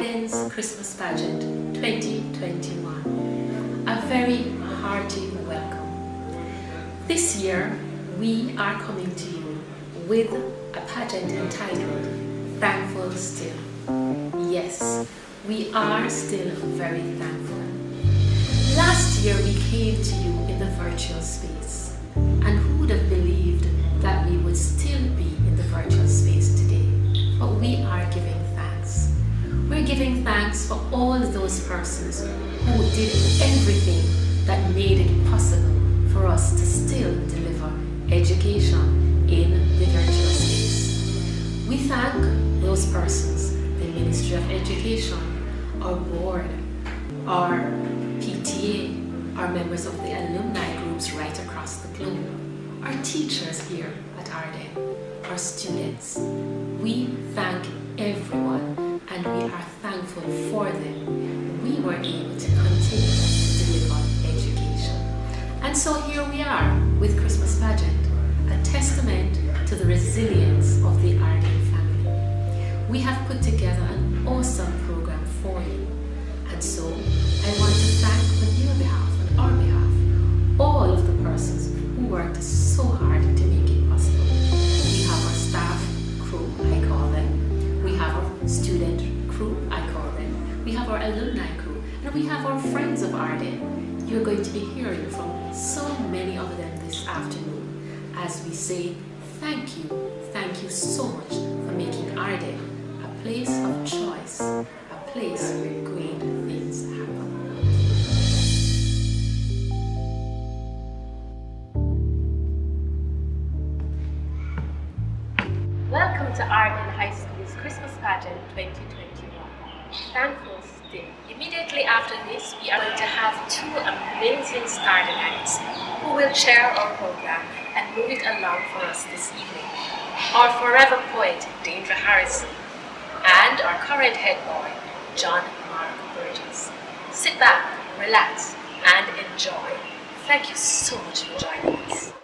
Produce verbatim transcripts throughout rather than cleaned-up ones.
Ardenne's Christmas Pageant twenty twenty-one. A very hearty welcome. This year, we are coming to you with a pageant entitled Thankful Still. Yes, we are still very thankful. Last year, we came to you in the virtual space, and who would have believed that we would still be in the virtual space today? But we are giving thanks. We're giving thanks for all those persons who did everything that made it possible for us to still deliver education in the virtual space. We thank those persons, the Ministry of Education, our board, our P T A, our members of the alumni groups right across the globe, our teachers here at Ardenne, our students. We thank everyone and we are thankful for them. We were able to continue to deliver education. And so here we are with Christmas Pageant, a testament to the resilience of the Ardenne family. We have put together an awesome program for you. And so I want to thank on your behalf, on our behalf, all of the persons who worked so hard to make it possible. We have our staff crew, I call them. We have our student crew, I call them. We have our alumni crew, and we have our friends of Ardenne. You're going to be hearing from so many of them this afternoon as we say thank you, thank you so much for making Ardenne a place of choice, a place where great things happen. Welcome to Ardenne High School's Christmas Pageant twenty twenty-one. Thankful Still. Immediately after this, we are going to have two amazing star delights who will chair our program and move it along for us this evening. Our forever poet, Danger Harrison, and our current head boy, John Mark Burgess. Sit back, relax, and enjoy. Thank you so much for joining us.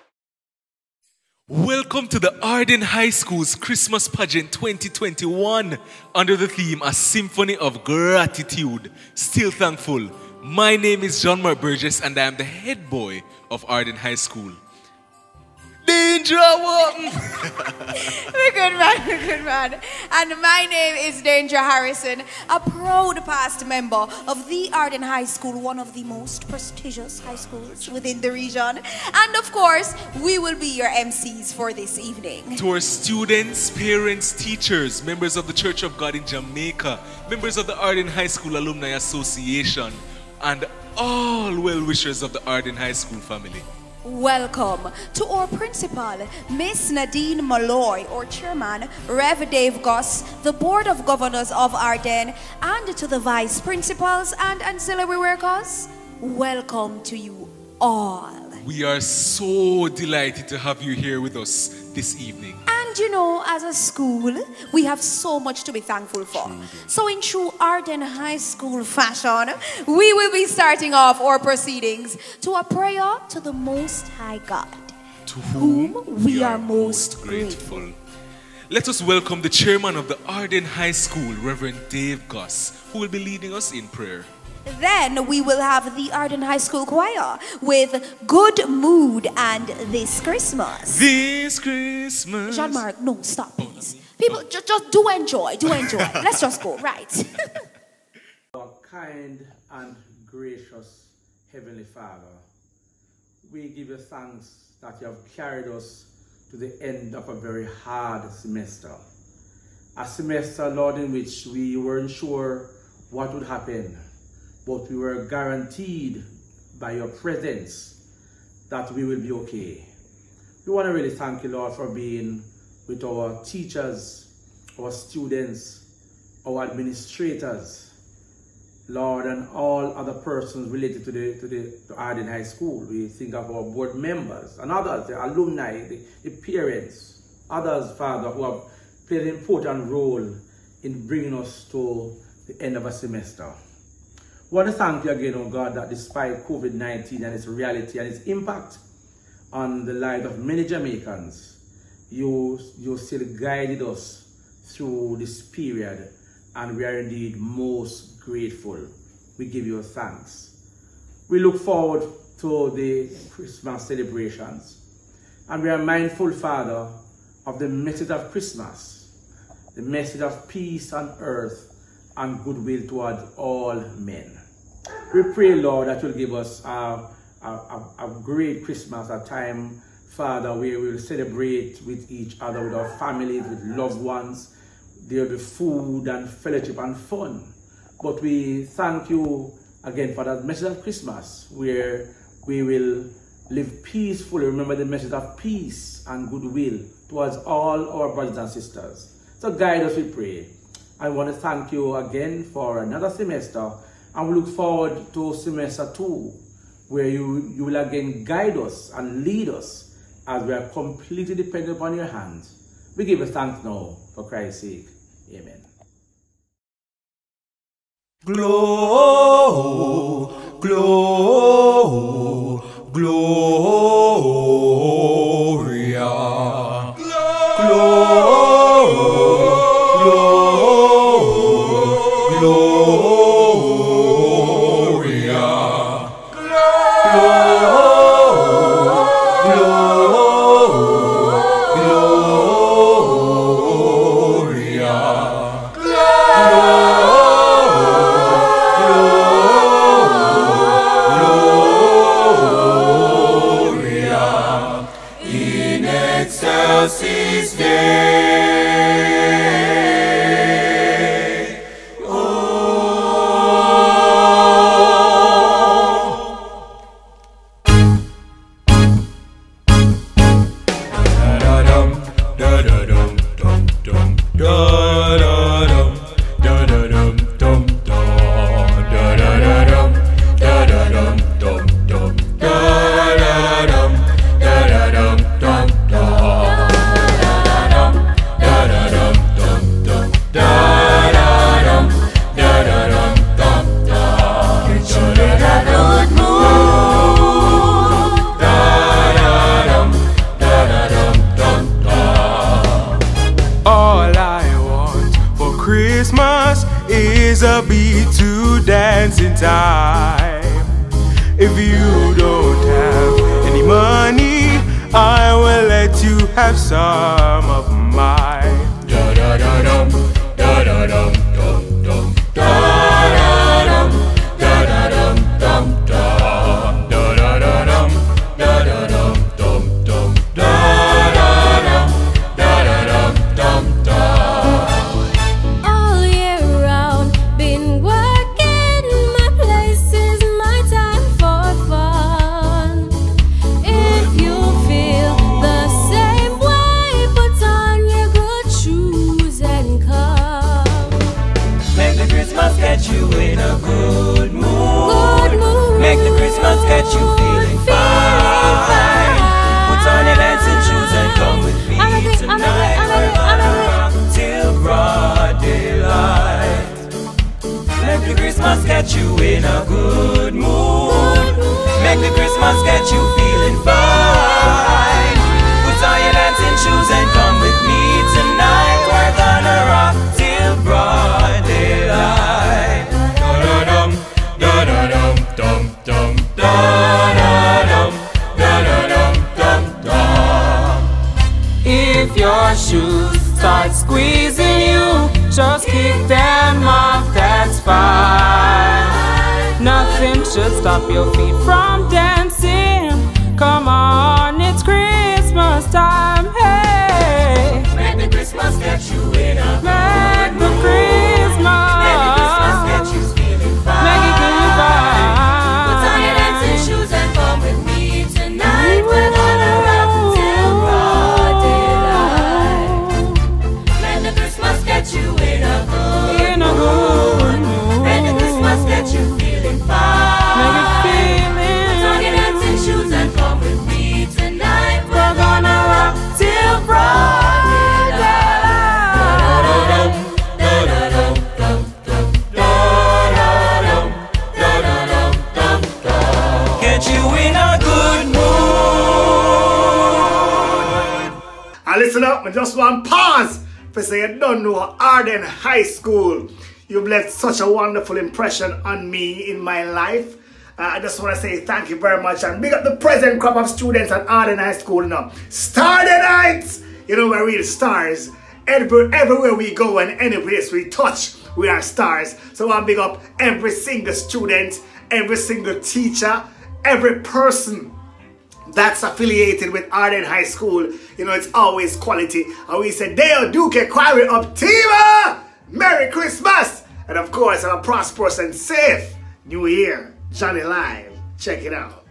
Welcome to the Ardenne High School's Christmas Pageant twenty twenty-one under the theme A Symphony of Gratitude. Still thankful. My name is John Mark Burgess and I am the head boy of Ardenne High School. Danger! We're good man, we're good man. And my name is Danger Harrison, a proud past member of the Ardenne High School, one of the most prestigious high schools within the region. And of course, we will be your M Cs for this evening. To our students, parents, teachers, members of the Church of God in Jamaica, members of the Ardenne High School Alumni Association, and all well-wishers of the Ardenne High School family. Welcome to our principal, Miss Nadine Malloy, our chairman, Rev Dave Goss, the Board of Governors of Ardenne, and to the vice principals and ancillary workers. Welcome to you all. We are so delighted to have you here with us this evening. And you know, as a school, we have so much to be thankful for. So in true Ardenne High School fashion, we will be starting off our proceedings to a prayer to the Most High God, to whom, whom we, we are, are most grateful. grateful. Let us welcome the chairman of the Ardenne High School, Reverend Dave Goss, who will be leading us in prayer. Then we will have the Ardenne High School Choir with Good Mood and This Christmas. This Christmas. Jean-Marc, no, stop, please. People, just, just do enjoy, do enjoy. Let's just go, right? Our kind and gracious Heavenly Father, we give you thanks that you have carried us to the end of a very hard semester. A semester, Lord, in which we weren't sure what would happen, but we were guaranteed by your presence that we will be okay. We want to really thank you, Lord, for being with our teachers, our students, our administrators, Lord, and all other persons related to the to the to Ardenne High School. We think of our board members and others, the alumni, the, the parents, others, Father, who have played an important role in bringing us to the end of a semester. We want to thank you again, oh God, that despite COVID nineteen and its reality and its impact on the lives of many Jamaicans, you, you still guided us through this period and we are indeed most grateful. We give you thanks. We look forward to the Christmas celebrations, and we are mindful, Father, of the message of Christmas, the message of peace on earth and goodwill towards all men. We pray, Lord, that you'll give us a, a, a, a great Christmas, a time, Father, where we will celebrate with each other, with our families, with loved ones. There will be food and fellowship and fun. But we thank you again for that message of Christmas, where we will live peacefully. Remember the message of peace and goodwill towards all our brothers and sisters. So guide us, we pray. I want to thank you again for another semester, and we look forward to semester two, where you, you will again guide us and lead us as we are completely dependent upon your hands. We give you thanks now for Christ's sake. Amen. Glow, glow, Gloria. Glow, glow, Gloria. Excelsis Dei. Oh. Da-da-dum, da-da-dum, dum, dum, da-da-dum, da-da-dum, dum, dum, da-da-dum, da-da-dum, dum, dum, da-da-dum, da-da-dum, dum, Christmas is a beat to dance in time. If you don't have any money, I will let you have some of mine. Da da da dum, da da dum, dum dum, da da dum, da da dum, dum dum, da da da dum, da da dum, dum dum, da da dum, da da dum, dum dum. Get you in a good mood. Good mood. Make the Christmas get you feeling fine. fine. Put on your dancing shoes and come with me tonight. We're gonna rock till broad daylight. Make the Christmas get you in a good mood. Make the Christmas get you feeling fine. Put on your dancing shoes and come with me tonight. We're gonna rock till broad daylight. Da-da-dum, dum, dum, da-da-dum, da-da-dum, dum, dum. If your shoes start squeezing you, just kick them off, that's fine. Nothing should stop your feet from dancing. Come on, it's Christmas time, hey. Make the Christmas get you in a good Make the Christmas Make the Christmas get you feeling fine. Make it good fine. Put on your dancing shoes and come with me tonight. We're gonna rock till broad daylight. Make the Christmas get you in a good In a good mood. Make the Christmas get you feeling fine. Make it feeling. Put on your dancing shoes and come with me tonight. We're gonna rock till broad daylight. Da-da-dum, da-da-dum, dum, dum, da-da-dum, da-da-dum, dum, dum. Get you in a good mood. And listen up, I just want to pause For say you don't know Ardenne High School. You've left such a wonderful impression on me in my life. Uh, I just want to say thank you very much and big up the present crop of students at Ardenne High School. You know, Stardenites! You know, we're real stars. Every, everywhere we go and any place we touch, we are stars. So I big up every single student, every single teacher, every person that's affiliated with Ardenne High School. You know, it's always quality. And we say, Dale Duke Quarry Optima! Merry Christmas! And of course, have a prosperous and safe New Year. Johnny Live. Check it out.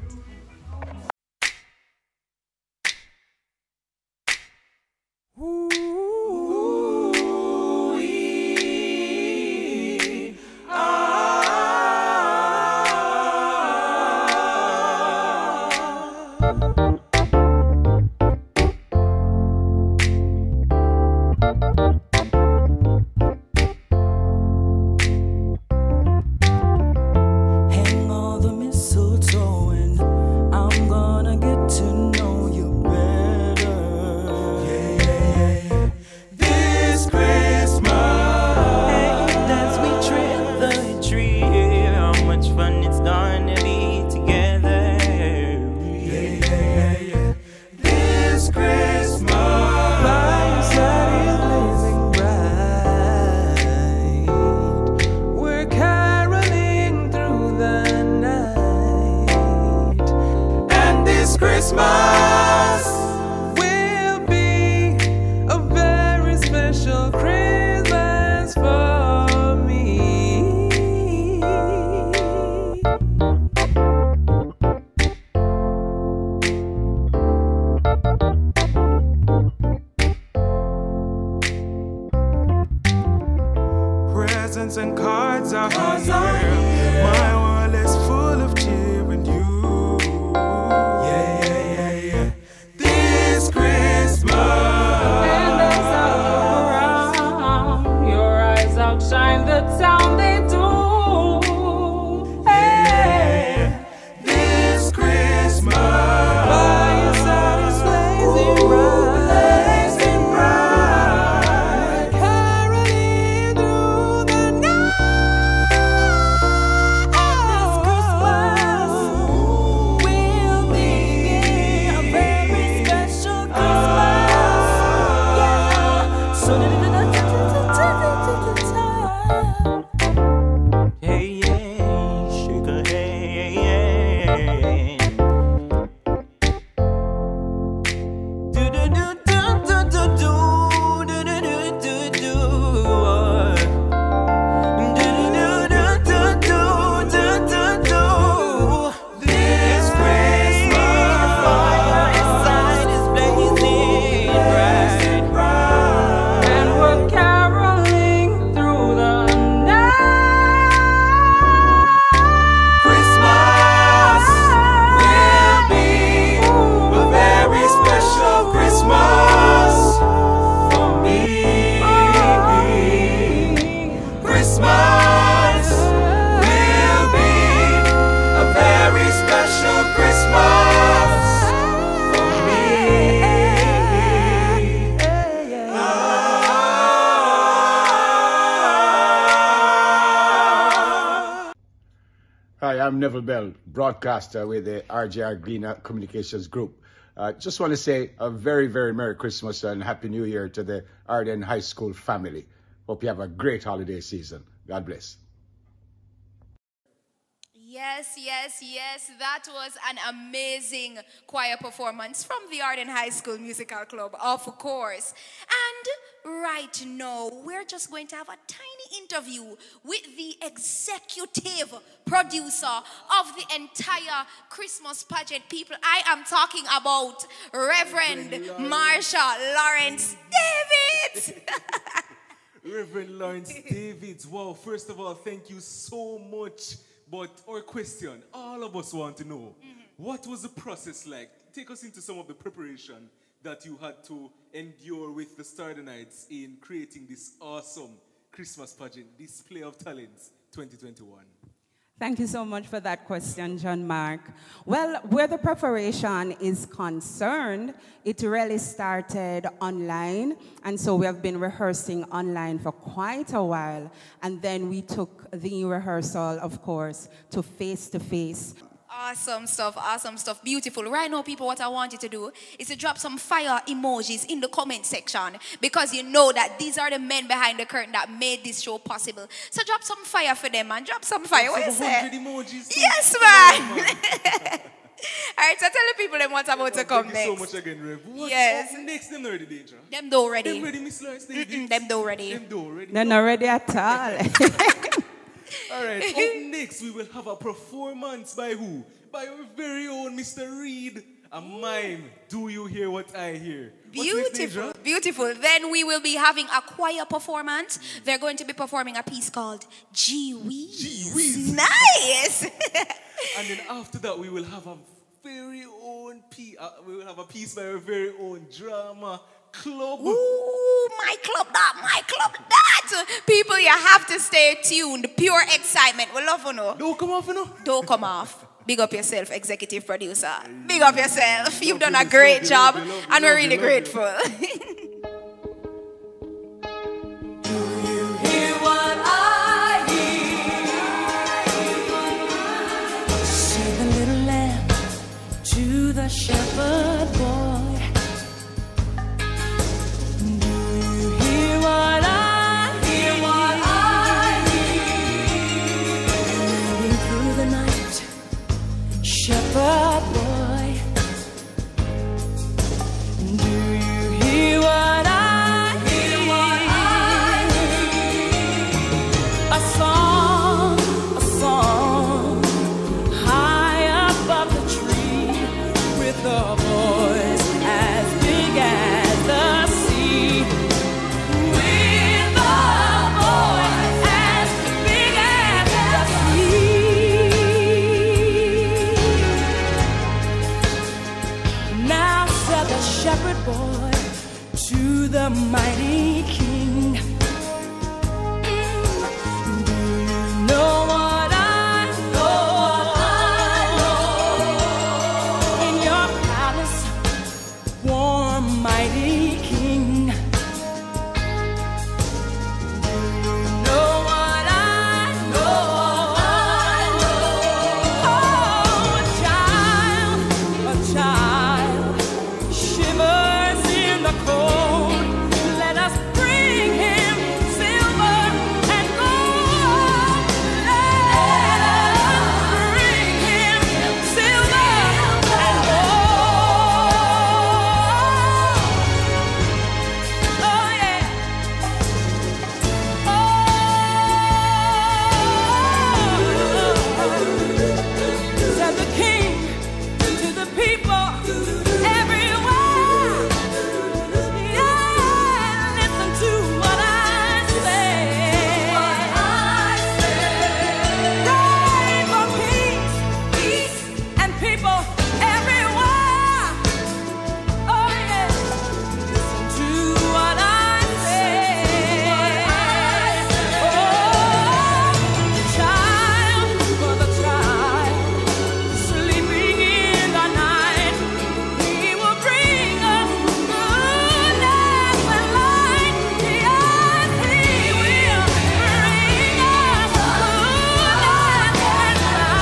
And cards are here. My world is full of cheer and you. Yeah, yeah, yeah, yeah. This Christmas. And as I look around, your eyes outshine the town they do. Hey, this Christmas. By your side is blazing bright. Hi, I'm Neville Bell, broadcaster with the R J R Green Communications Group. Uh, just want to say a very, very Merry Christmas and Happy New Year to the Ardenne High School family. Hope you have a great holiday season. God bless. Yes, yes, yes. That was an amazing choir performance from the Ardenne High School Musical Club, of course. And right now, we're just going to have a tiny interview with the executive producer of the entire Christmas pageant. People, I am talking about Reverend Marsha Lawrence Davids. Reverend Lawrence Davids. Wow, first of all, thank you so much. But our question, all of us want to know, mm-hmm. what was the process like? Take us into some of the preparation that you had to endure with the Stardenites in creating this awesome Christmas pageant, Display of Talents twenty twenty-one. Thank you so much for that question, John Mark. Well, where the preparation is concerned, it really started online, and so we have been rehearsing online for quite a while, and then we took the rehearsal, of course, to face-to-face. Awesome stuff, awesome stuff, beautiful. Right now, people, what I want you to do is to drop some fire emojis in the comment section, because you know that these are the men behind the curtain that made this show possible. So drop some fire for them, man. Drop some fire. What you say? Emojis, yes, man. All right, so tell the people them what's about to come Thank next. you so much again, Rev. What's yes. up next? Them already, Danger. Them do ready. Them ready, Miss Lawrence. Mm -mm, them do ready. Them do ready. They're not ready at all. All right, up next we will have a performance by who? By our very own Mister Reed. A mime. Do you hear what I hear? Beautiful, beautiful. Then we will be having a choir performance. They're going to be performing a piece called Gee Whiz. Gee Whiz. Nice. And then after that, we will have a very own piece. Uh, we will have a piece by our very own drama club. Ooh, my club that, my club that. People, you have to stay tuned. Pure excitement. We love you know. Don't come off, you know. Don't come off. Big up yourself, executive producer. Big up yourself. You've done a great job, and we're really grateful. Hear what I hear. Say the little lamb to the shepherd boy. Do you hear what I hear? What I hear. Moving through the night, shepherd boy. Do you hear what I hear? What I hear. A song, a song, high above the tree, with a voice as big as the sea. With a voice as big as the sea. Now said the shepherd boy to the mighty king, do you know what I know? In your palace, warm mighty king, do you know what I know? Oh, a child, a child shivers in the cold. Let us bring him silver and gold. Let us bring him silver and gold. Oh yeah. Oh, said the king to the people everywhere. Yeah, listen to what I say. What I say. Pray for peace, peace, and people everywhere. Oh yeah, listen to what I say. Oh, the child, for the child sleeping in the night, he will bring us goodness and light. Yes, he will bring us goodness and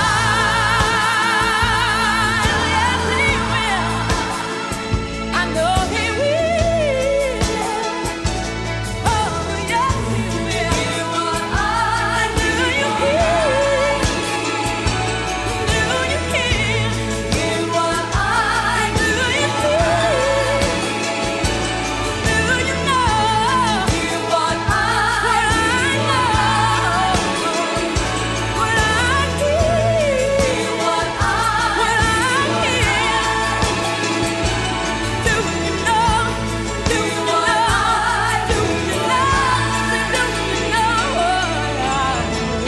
light. Yes, he will. I know he will. Oh, yes, he will. What I do, you hear? Do you hear? Hear what I do, you hear? Do you know? Hear what I know? What I hear? What I hear? Do you know? Do you know? Do you know? Do you know what I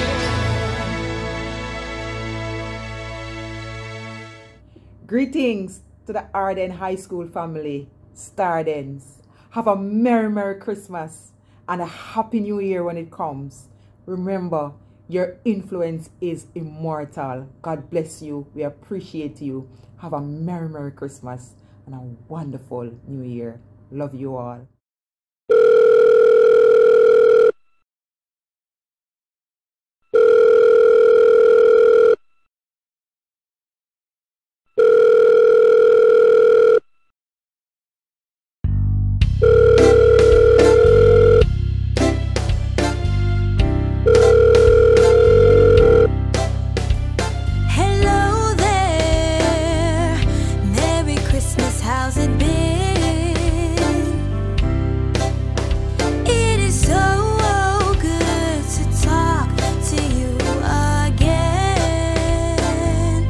Greetings to the Ardenne High School family, Stardens. Have a merry, merry Christmas and a happy new year when it comes. Remember, Your influence is immortal. God bless you. We appreciate you. Have a Merry, Merry Christmas and a wonderful New Year. Love you all. Hello there, Merry Christmas, how's it been? It is so good to talk to you again.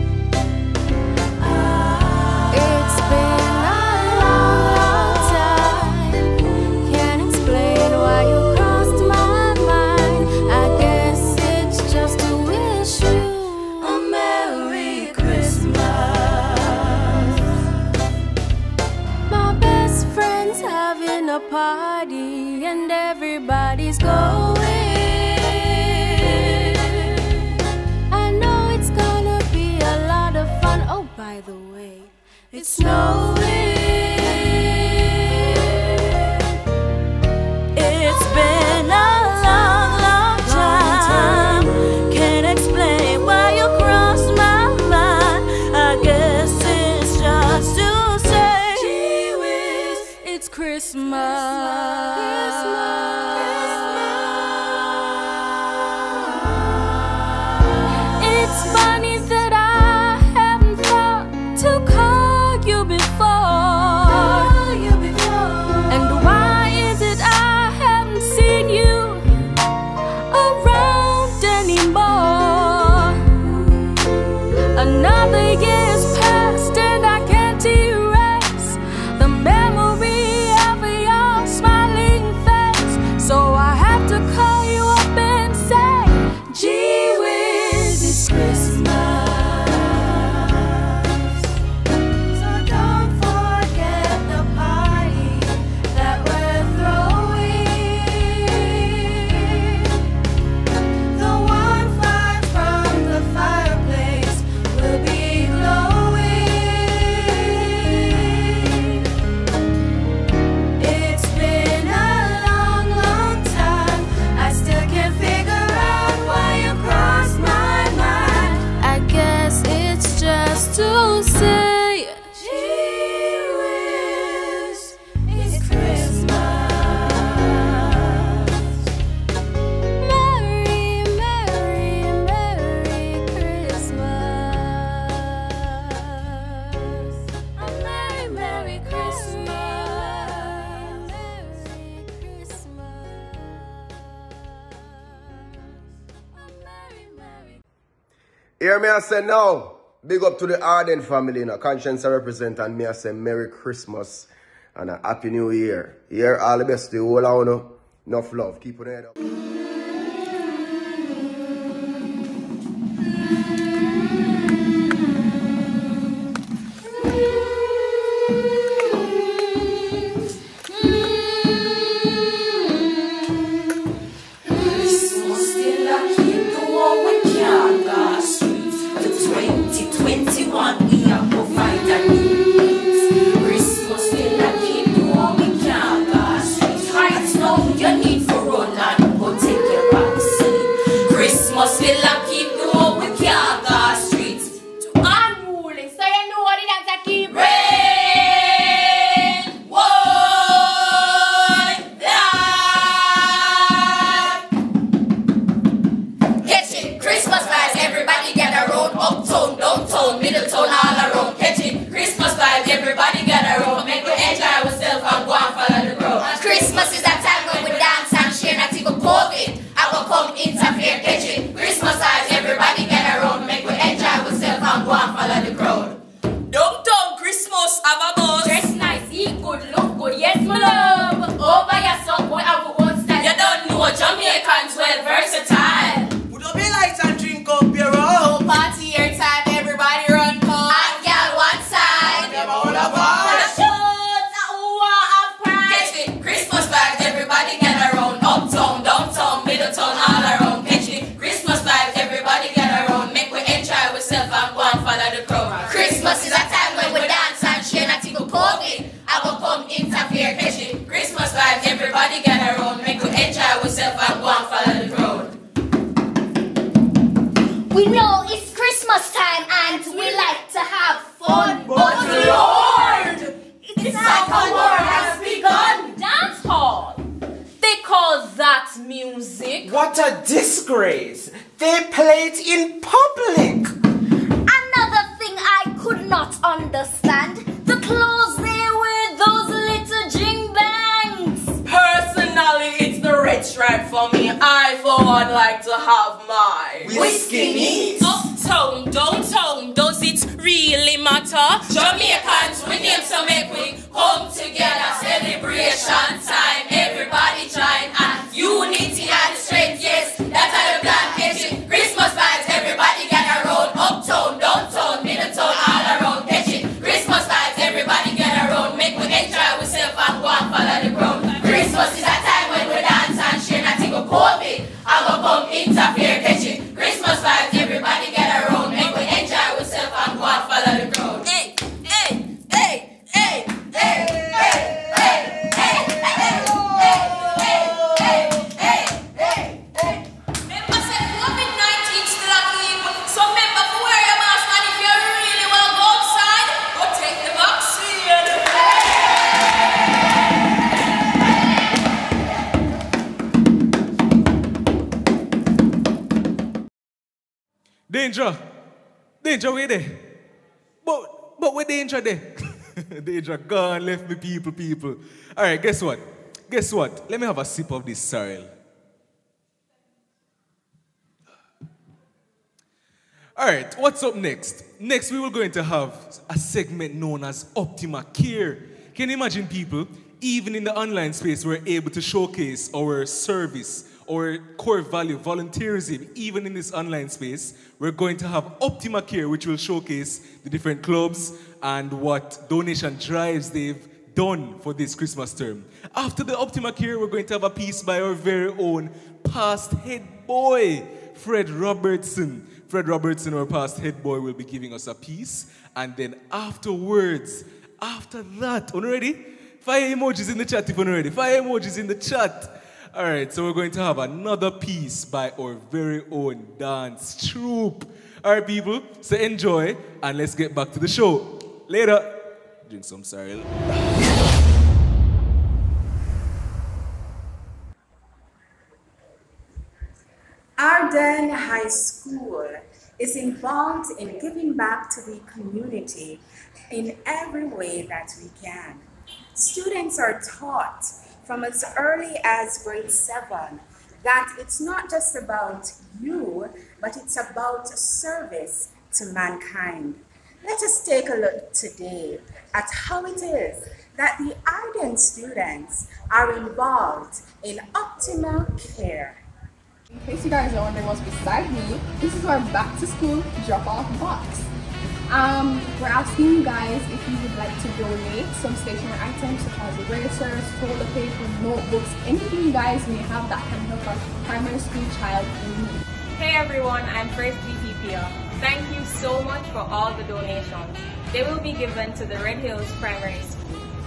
It's been a long, long time. Can't explain why you crossed my mind. I guess it's just to wish you a Merry Christmas. My best friend's having a party and everybody's going. I know it's gonna be a lot of fun. Oh, by the way, it's snowing. It's been a long, long time. Can't explain why you crossed my mind. I guess it's just to say, gee whiz, it's Christmas. It's funny that I haven't thought to call you before. And why is it I haven't seen you around anymore? Another year's passed and I can't erase the memory of your smiling face. So I have to call you up and say, gee whiz, it's Christmas. So don't forget the party that we're throwing. The warm fire from the fireplace will be glowing. It's been a long, long time. I still can't figure out why you crossed my mind. I guess it's just to say, gee whiz, it's Christmas. Merry, Merry, Merry Christmas. A Merry, Merry Christmas. Merry Christmas. A Merry, Merry Hear me I say now, big up to the Ardenne family, you know, conscience I represent, and me I say Merry Christmas and a Happy New Year. Here all the best to you all, you know. Enough love, keep your head up. Christmas still a keep the war we can't go streets. For twenty twenty-one we are provide our needs. Christmas still a keep the war we can't go streets. Right now you need for run and put What a disgrace! They play it in public! Another thing I could not understand, the clothes they wear, those little jing bangs. Personally, it's the red stripe for me. I, for one, like to have mine. Whiskey neat. Uptown, downtown, does it really matter? Jamaicans, we name so make we come together. Celebration time, everybody join. And unity and strength, yes, that's how the plan catching. Christmas vibes, everybody get around. Uptown, downtown, middletown, all around catching. Christmas vibes, everybody get around. Make we enjoy ourselves and go and follow the ground. Christmas is a time when we dance and share. Nothing go COVID, I go come interfere catching. Christmas vibes, everybody get around. Make we enjoy ourselves and go and follow the crowd. Hey, hey, hey, hey, hey, hey, hey, hey, hey, hey, hey, hey, hey. Remember, say COVID nineteen still a keep. So remember to wear your mask, and if you really want to go outside, go take the vaccine. Danger! Danger, where there? But, but where danger there? Danger gone, left me people, people. Alright, guess what? Guess what? Let me have a sip of this sorrel. Alright, what's up next? Next, we will going to have a segment known as Optima Care. Can you imagine, people? Even in the online space, we're able to showcase our service, our core value, volunteerism. Even in this online space, we're going to have Optima Care, which will showcase the different clubs and what donation drives they've done for this Christmas term. After the Optima Care, we're going to have a piece by our very own past head boy, Fred Robertson. Fred Robertson, our past head boy, will be giving us a piece. And then afterwards, after that, are you ready? Fire emojis in the chat if you're ready. Fire emojis in the chat. All right, so we're going to have another piece by our very own dance troupe. All right, people, so enjoy, and let's get back to the show. Later. Drink some sorrel. Ardenne High School is involved in giving back to the community in every way that we can. Students are taught from as early as grade seven that it's not just about you, but it's about service to mankind. Let us take a look today at how it is that the Ardenne students are involved in Optima Care. In case you guys are wondering what's beside me, this is our back to school drop-off box. Um, we're asking you guys if you would like to donate some stationery items such as erasers, toilet paper, notebooks, anything you guys may have that can help our primary school child in need. Hey everyone, I'm Grace B T P. Thank you so much for all the donations. They will be given to the Red Hills Primary School.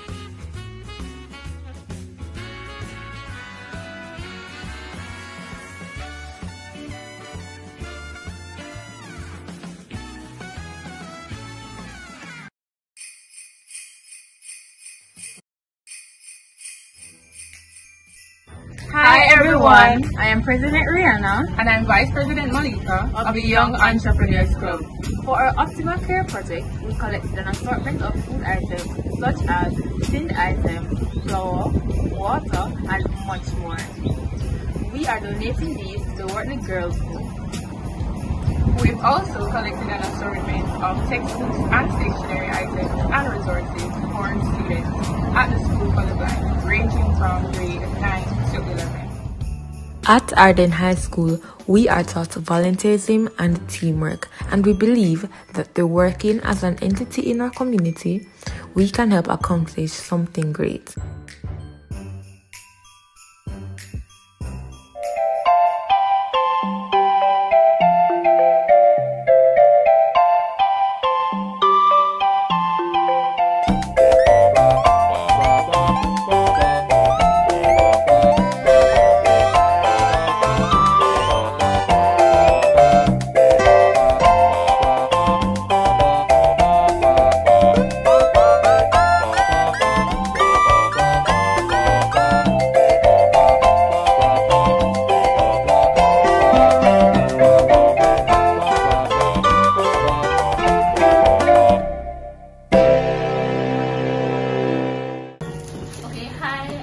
Hi everyone, I am President Rihanna and I'm Vice President Malika of the Young Entrepreneurs Club. For our Optima Care project, we collected an assortment of food items such as tinned items, flour, water, and much more. We are donating these to the Worthley Girls Group. We've also collected an assortment of textbooks and stationery items and resources for our students at the school colorblind, ranging from grade nine to eleven. At Ardenne High School, we are taught volunteerism and teamwork, and we believe that through working as an entity in our community, we can help accomplish something great.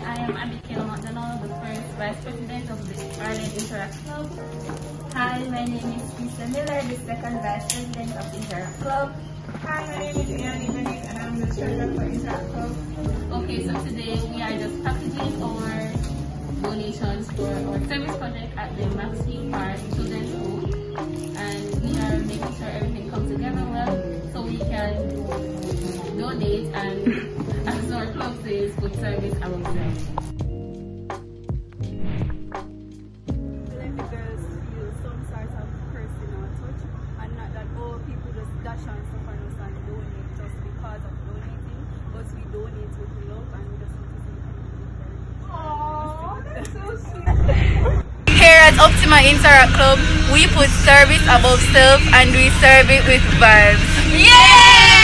I am Abigail McDonald, the first Vice President of the Ardenne Interact Club. Hi, my name is Lisa Miller, the second Vice President of the Interact Club. Hi, my name is Annie Bennett, and I'm the Treasurer for Interact Club. Okay, so today we are just packaging our donations for our service project at the Maxi Park Children's Home, and we are making sure everything comes together well so we can donate and, as our club says, put service among them. Let the girls feel some sort of personal touch, and not that all people just dash and stuff on us and donate just because of donating, but we donate with love and we just want to say thank you very much. Aww, that's so sweet. Here at Optima Interact Club, we put service above self and we serve it with vibes. Yay!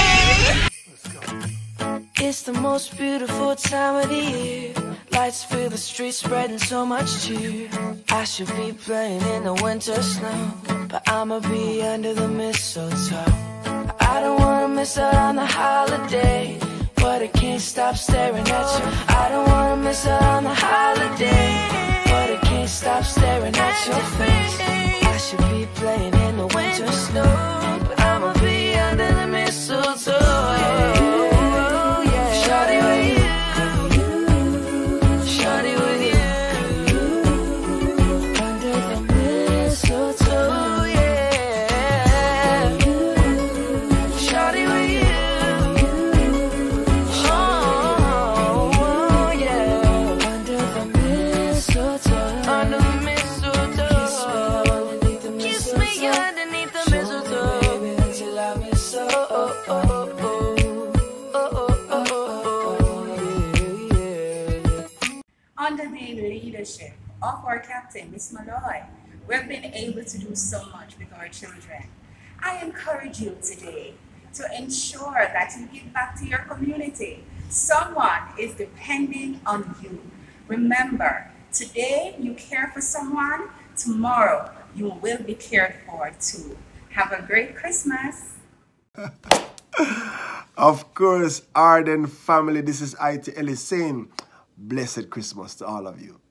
It's the most beautiful time of the year. Lights fill the streets, spreading so much cheer. I should be playing in the winter snow, but I'ma be under the mistletoe. I don't wanna miss out on the holiday, but I can't stop staring at you. I don't wanna miss out on the holiday, but I can't stop staring at your face. I should be playing in the winter snow, but I'ma be under the mistletoe. Shawty with you, shawty with you, under the mistletoe, yeah. Shawty with you, oh yeah, under the mistletoe, under the mistletoe. Kiss me underneath the mistletoe, baby, until I miss so. Oh, oh, oh. Under the leadership of our captain, Miss Malloy, we've been able to do so much with our children. I encourage you today to ensure that you give back to your community. Someone is depending on you. Remember, today you care for someone, tomorrow you will be cared for too. Have a great Christmas. Of course, Ardenne family, this is I T Ellie saying, blessed Christmas to all of you.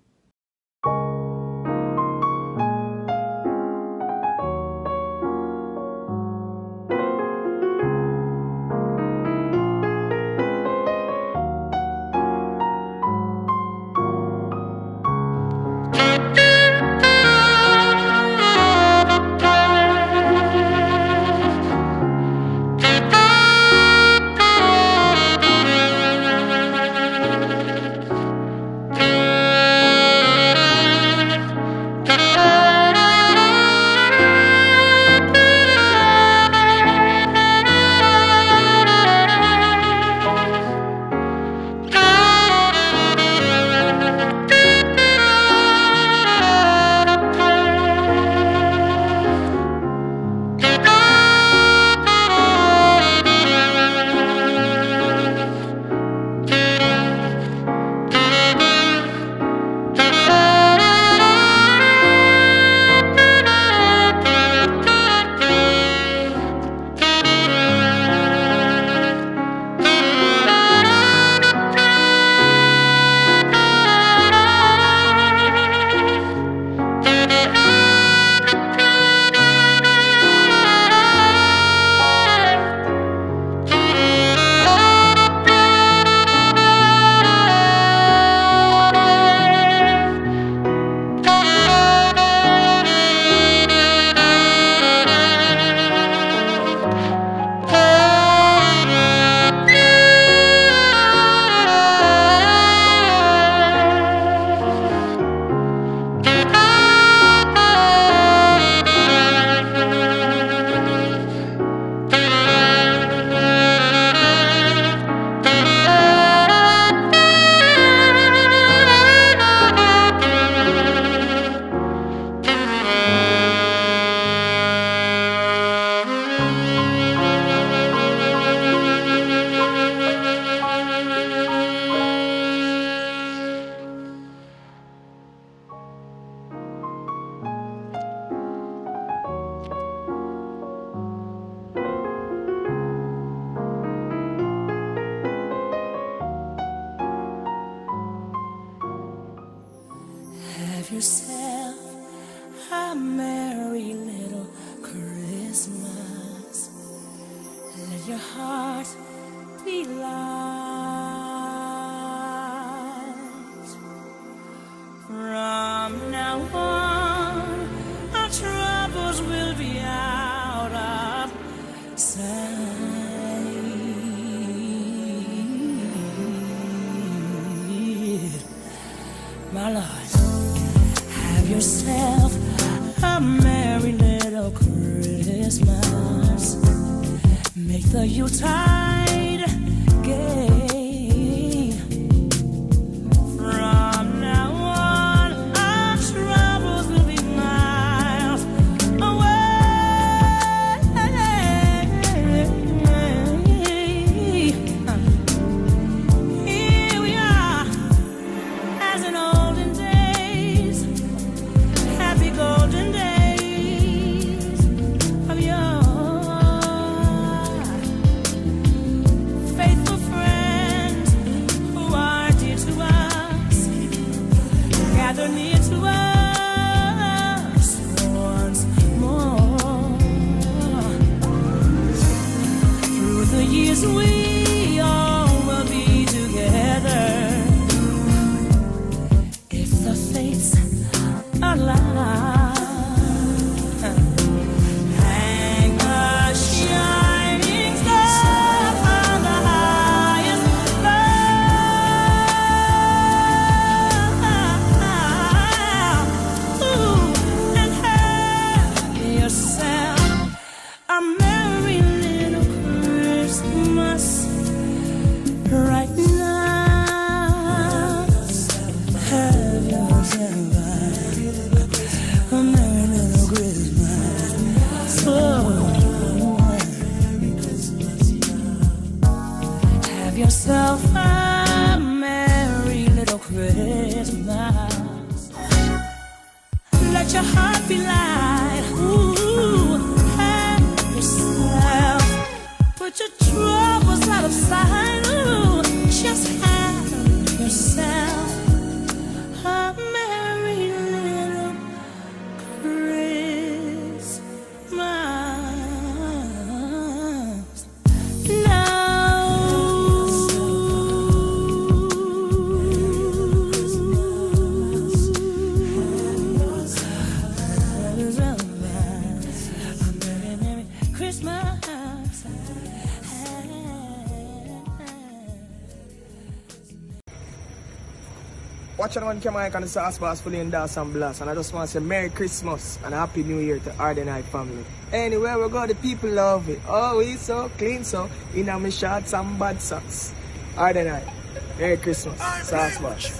Have yourself a merry little Christmas. Let your heart be light. From now on, our troubles will be out of sight. My Lord, have yourself a merry little Christmas. Make the Yuletide gay. From now on, our troubles will be miles away. Here we are, as in olden days, happy golden days of yore. Faithful friends who are dear to us, gather near to us once more. Through the years we all will be together, if the fates allow. Hang a shining star on the highest bough. Ooh, and have yourself a merry little Christmas right now. Have yourself a merry little Christmas. Oh. Have yourself a merry little Christmas. Let your heart be light. Ooh, have yourself. Put your troubles out of sight. Ooh, just have yourself a merry little Christmas. Watch anyone come on and the sauce boss fully in dance and blast. And I just want to say Merry Christmas and a Happy New Year to Ardenne family. Anywhere we go, the people love it. Oh, we so clean, so in our shorts and bad socks. Ardenne, Merry Christmas, sauce boss.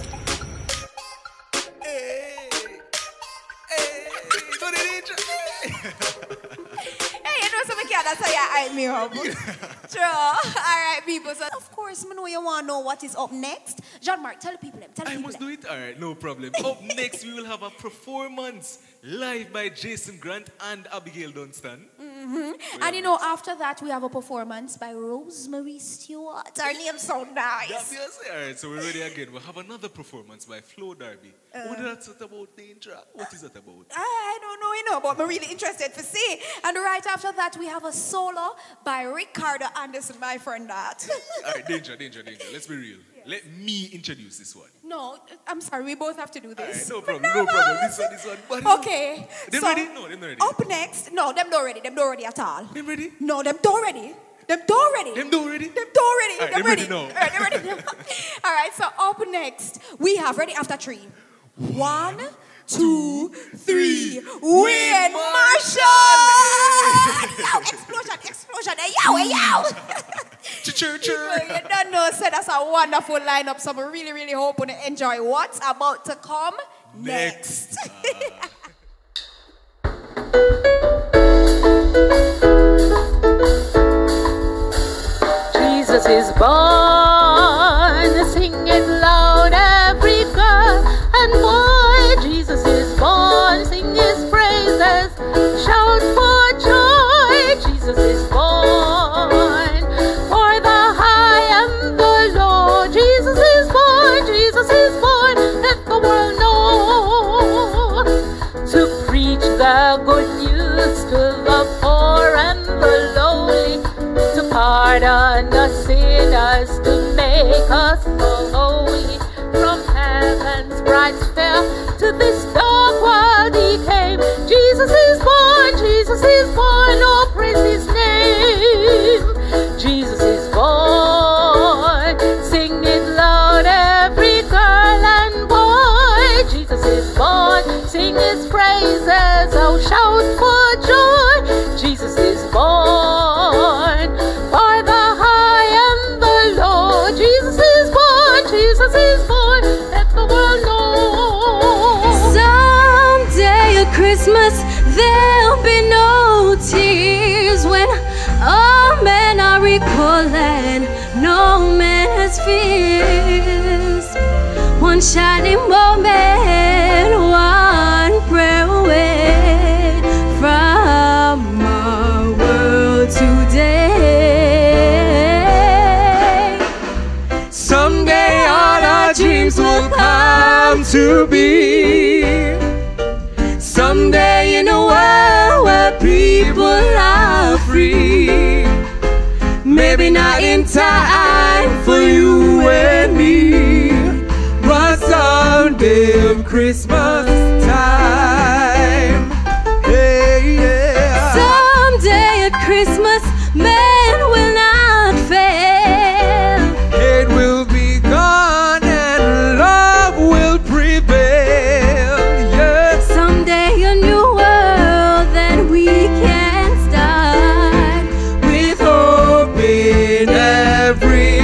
Hey, you know something, that's how you hype me up. True. All right, people. So, of course, I know you want to know what is up next. Jean-Marc, tell the people. Tell the I people. must do it? All right, no problem. Up next, we will have a performance live by Jason Grant and Abigail Dunstan. Mm-hmm. And you know, after that, we have a performance by Rosemary Stewart. Our name so nice. Yes, yes. All right, so we're ready again. We'll have another performance by Flo Darby. Uh, what is that about, Danger? What is that about? I don't know, you know, but I'm really interested to see. And right after that, we have a solo by Ricardo Anderson, my friend that. All right, Danger, Danger, Danger. Let's be real. Yes. Let me introduce this one. No, I'm sorry, we both have to do this. All right, no problem, no problem. This one, this one. But okay. Them so, ready? No, them not ready. Up next, no, them not ready. Them not ready at all. Them ready? No, them not ready. Them not ready. Them not ready? Them not ready. All right, them them ready. ready now. All right, them ready. All right, so up next, we have ready after three. One, two, three. Win Marshall! Yo, explosion, explosion. Hey, yo, hey, yo. Church. You don't know, so that's a wonderful lineup. So I really, really hope you enjoy what's about to come next. next. Jesus is born, sing it loud, every girl and boy. Jesus is born, sing his praises, shout for joy. Jesus is born, for the high and the low. Jesus is born, Jesus is born, let the world know. lights fell. To this dark world he came. Jesus is born, Jesus is born, oh praise his name. Jesus is born, sing it loud every girl and boy. Jesus is born, sing his praises, oh shout for joy. Jesus is born, for the high and the low. Jesus is born, Jesus is born, let the world know. Someday at Christmas there'll be no tears when all men are equal and no man has fears. One shining moment, one prayer away from our world today. Someday all our dreams will come to be. Someday in a world where people are free. Maybe not in time for you and me, but someday of Christmas time. Hey, yeah. Someday at Christmas, men will not fail. Hate will be gone and love will prevail. Yeah. Someday a new world that we can start with hope in every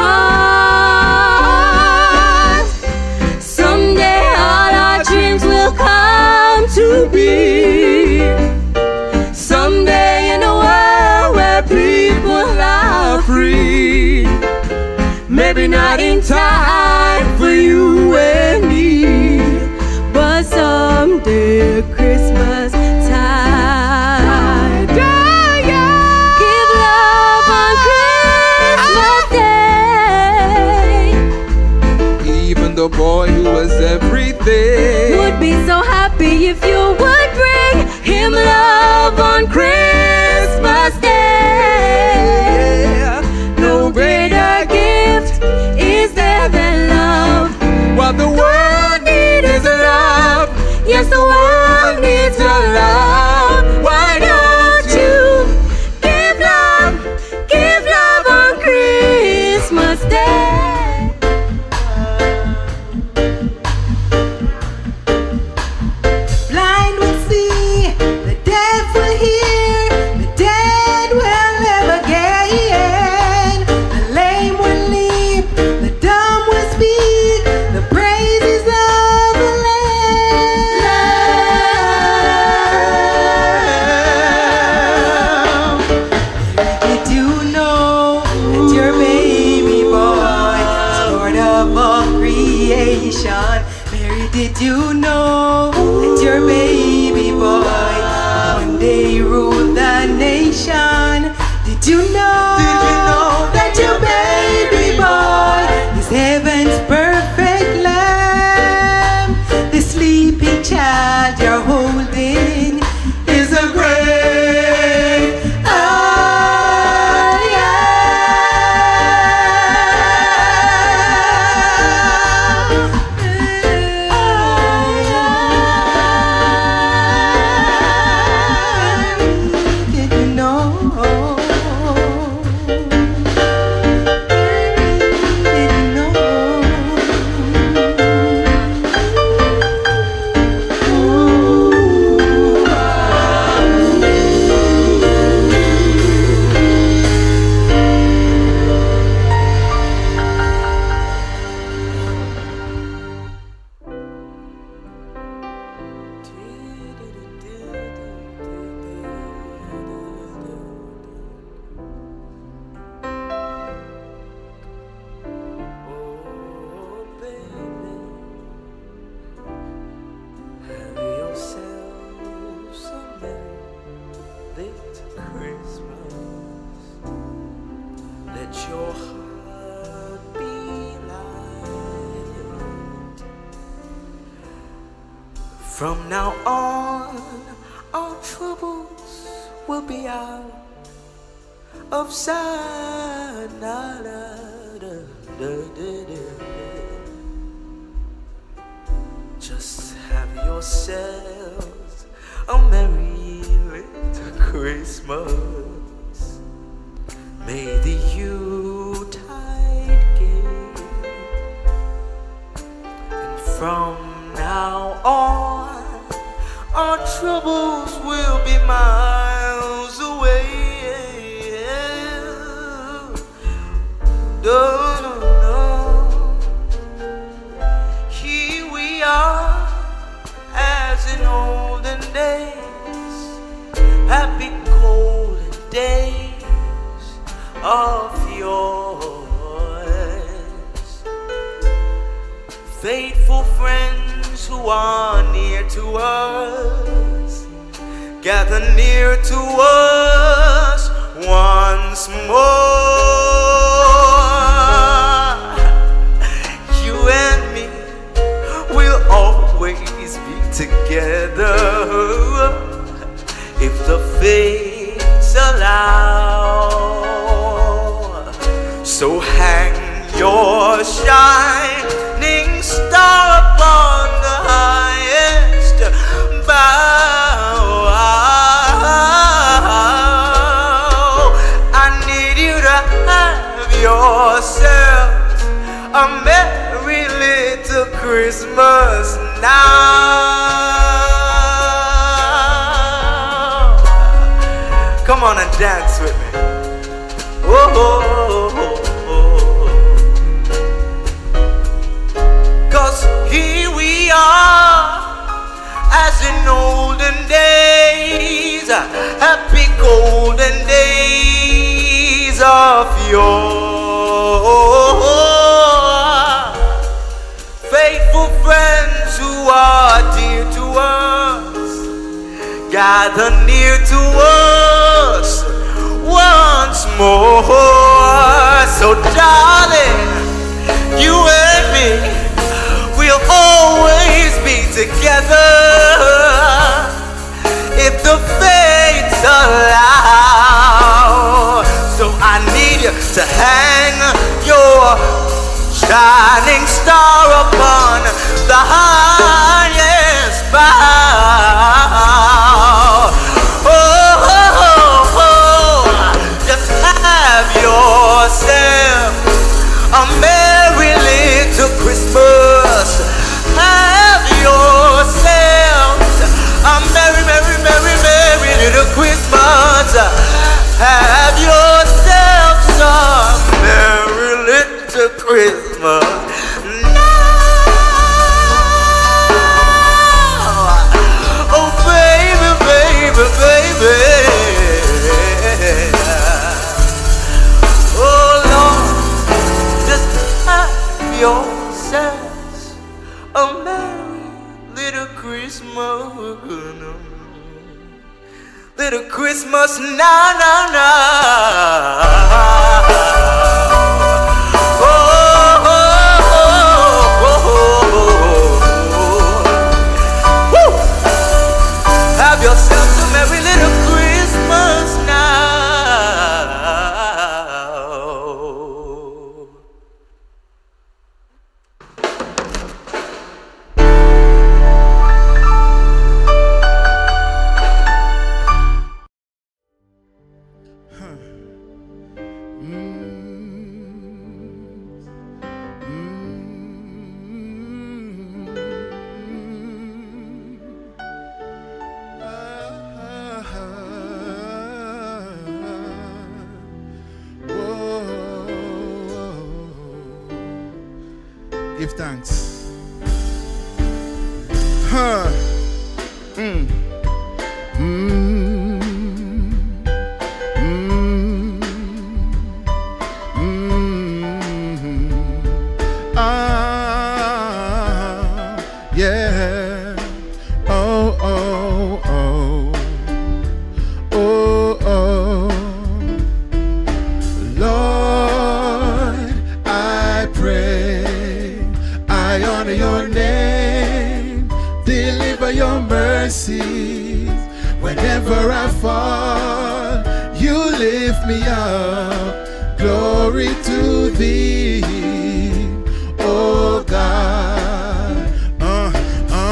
heart. Someday all our dreams will come to be. Someday in a world where people are free. Maybe not in time for you and me, but someday at Christmas time. Yeah, yeah. Give love on Christmas Day. Even the boy who was everything would be so happy if you would bring him love on Christmas Day. Yeah. No greater gift is there than love. What the world needs is love. Yes, the world needs your love. Why don't you give love, give love on Christmas Day? Blind will see, the deaf will hear, the dead will live again. The lame will leap, the dumb will speak, the praises of the Lamb. Did you know that your baby boy is Lord of all creation? Mary, did you know that your baby boy one day ruled the nation? Did you know, did you know that your baby boy is heaven's perfect lamb? The sleeping child you're holding is a great I am. Did you know? Did you know? From now on, our troubles will be out of sight. Da, da, da, da, da, da. Just have yourselves a merry little Christmas. May the Yuletide gay, and from now on, our troubles will be miles away. No, no, no. Here we are, as in olden days, happy golden days of yours. Faithful friends who are near to us, gather near to us once more. You and me will always be together if the fates allow. So hang your shining star upon the highest bough. I need you to have yourself a merry little Christmas now. Come on and dance with me. Oh, oh, oh, oh. Cause here we are, as in olden days, happy golden days of yore. Faithful friends who are dear to us, gather near to us once more. So darling, you and me, we'll always be together if the fates allow. So I need you to hang your shining star upon the highest bough. Oh, oh, oh, oh. Just have yourself a merry little Christmas. Have yourselves a merry, merry, merry, merry little Christmas. Have yourselves a merry little Christmas now. Oh baby, baby, baby. Oh Lord, just have yourselves a merry little Christmas. Little Christmas now, now, now. Oh, oh, oh, oh, oh. Woo! Have yourself a merry little Christmas Give thanks. Huh. Mm. Mm. Mm. Mm. Ah, yeah. Oh, oh, oh. Oh, oh. Lord, I pray, I honor your name, deliver your mercies. Whenever I fall, you lift me up. Glory to thee, oh God. Uh, uh,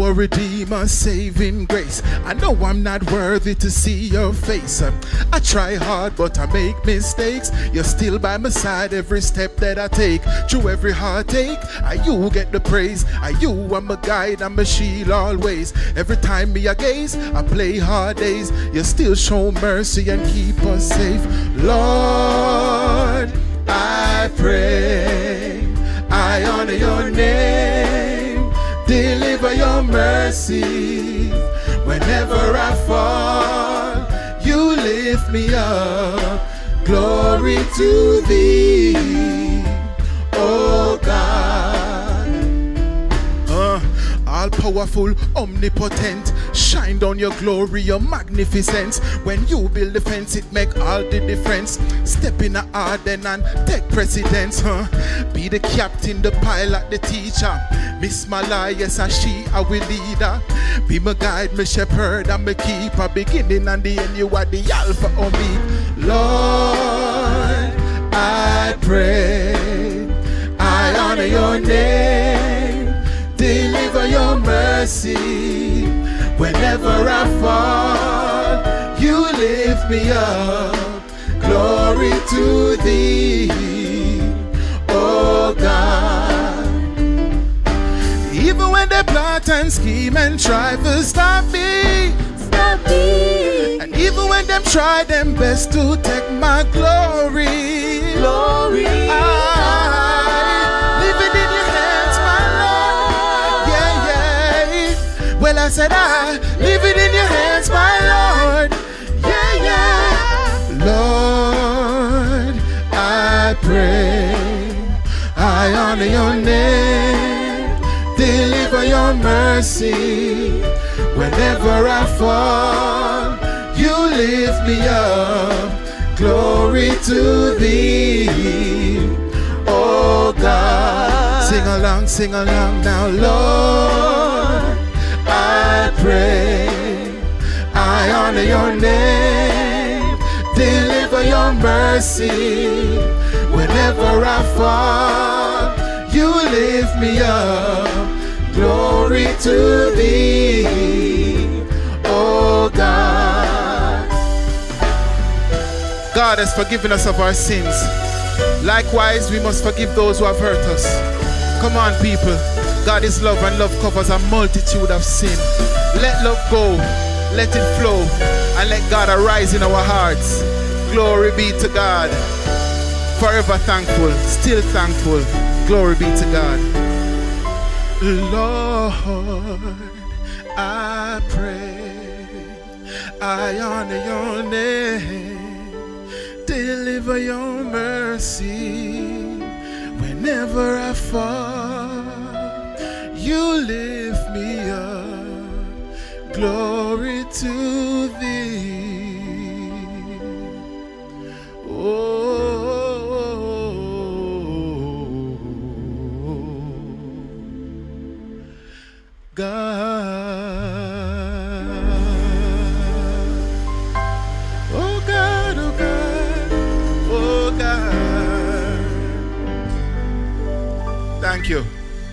our Redeemer, saving grace. I know I'm not worthy to see your face. I try hard, but I make mistakes. You're still by my side every step that I take. Through every heartache, I you get the praise. I you are my guide, I'm a shield always. Every time me a gaze, I play hard days. You still show mercy and keep us safe. Lord, I pray, I honor your name. Deliver your mercy. Whenever I fall, you lift me up. Glory to thee, oh God. Uh, all powerful, omnipotent, shine down your glory, your magnificence. When you build the fence, it make all the difference. Step in the Ardenne and take precedence. Huh? Be the captain, the pilot, the teacher. Miss my life, yes, and she, I will lead her. Be my guide, my shepherd, and my keeper. Beginning and the end, you are the Alpha Omega. Lord, I pray, I honor your name. Deliver your mercy. Whenever I fall, you lift me up. Glory to thee, oh God. Even when they plot and scheme and try to stop me, stop me. And even when them try them best to take my glory, glory, I leave it in your hands, my Lord. Yeah, yeah. Well, I said I leave it in your hands, my Lord. Yeah, yeah. Lord, I pray, I honor your name. Deliver your mercy. Whenever I fall, you lift me up. Glory to thee, oh God. Sing along, sing along now, Lord. I pray, I honor your name. Deliver your mercy. Whenever I fall, you lift me up. Glory to thee, oh God. God has forgiven us of our sins. Likewise, we must forgive those who have hurt us. Come on, people. God is love, and love covers a multitude of sin. Let love go, let it flow, and let God arise in our hearts. Glory be to God. Forever thankful, still thankful. Glory be to God. Lord, I pray, I honor your name. Deliver your mercy. Whenever I fall, you lift me up. Glory to thee, oh God. Oh God, oh God, oh God. Thank you.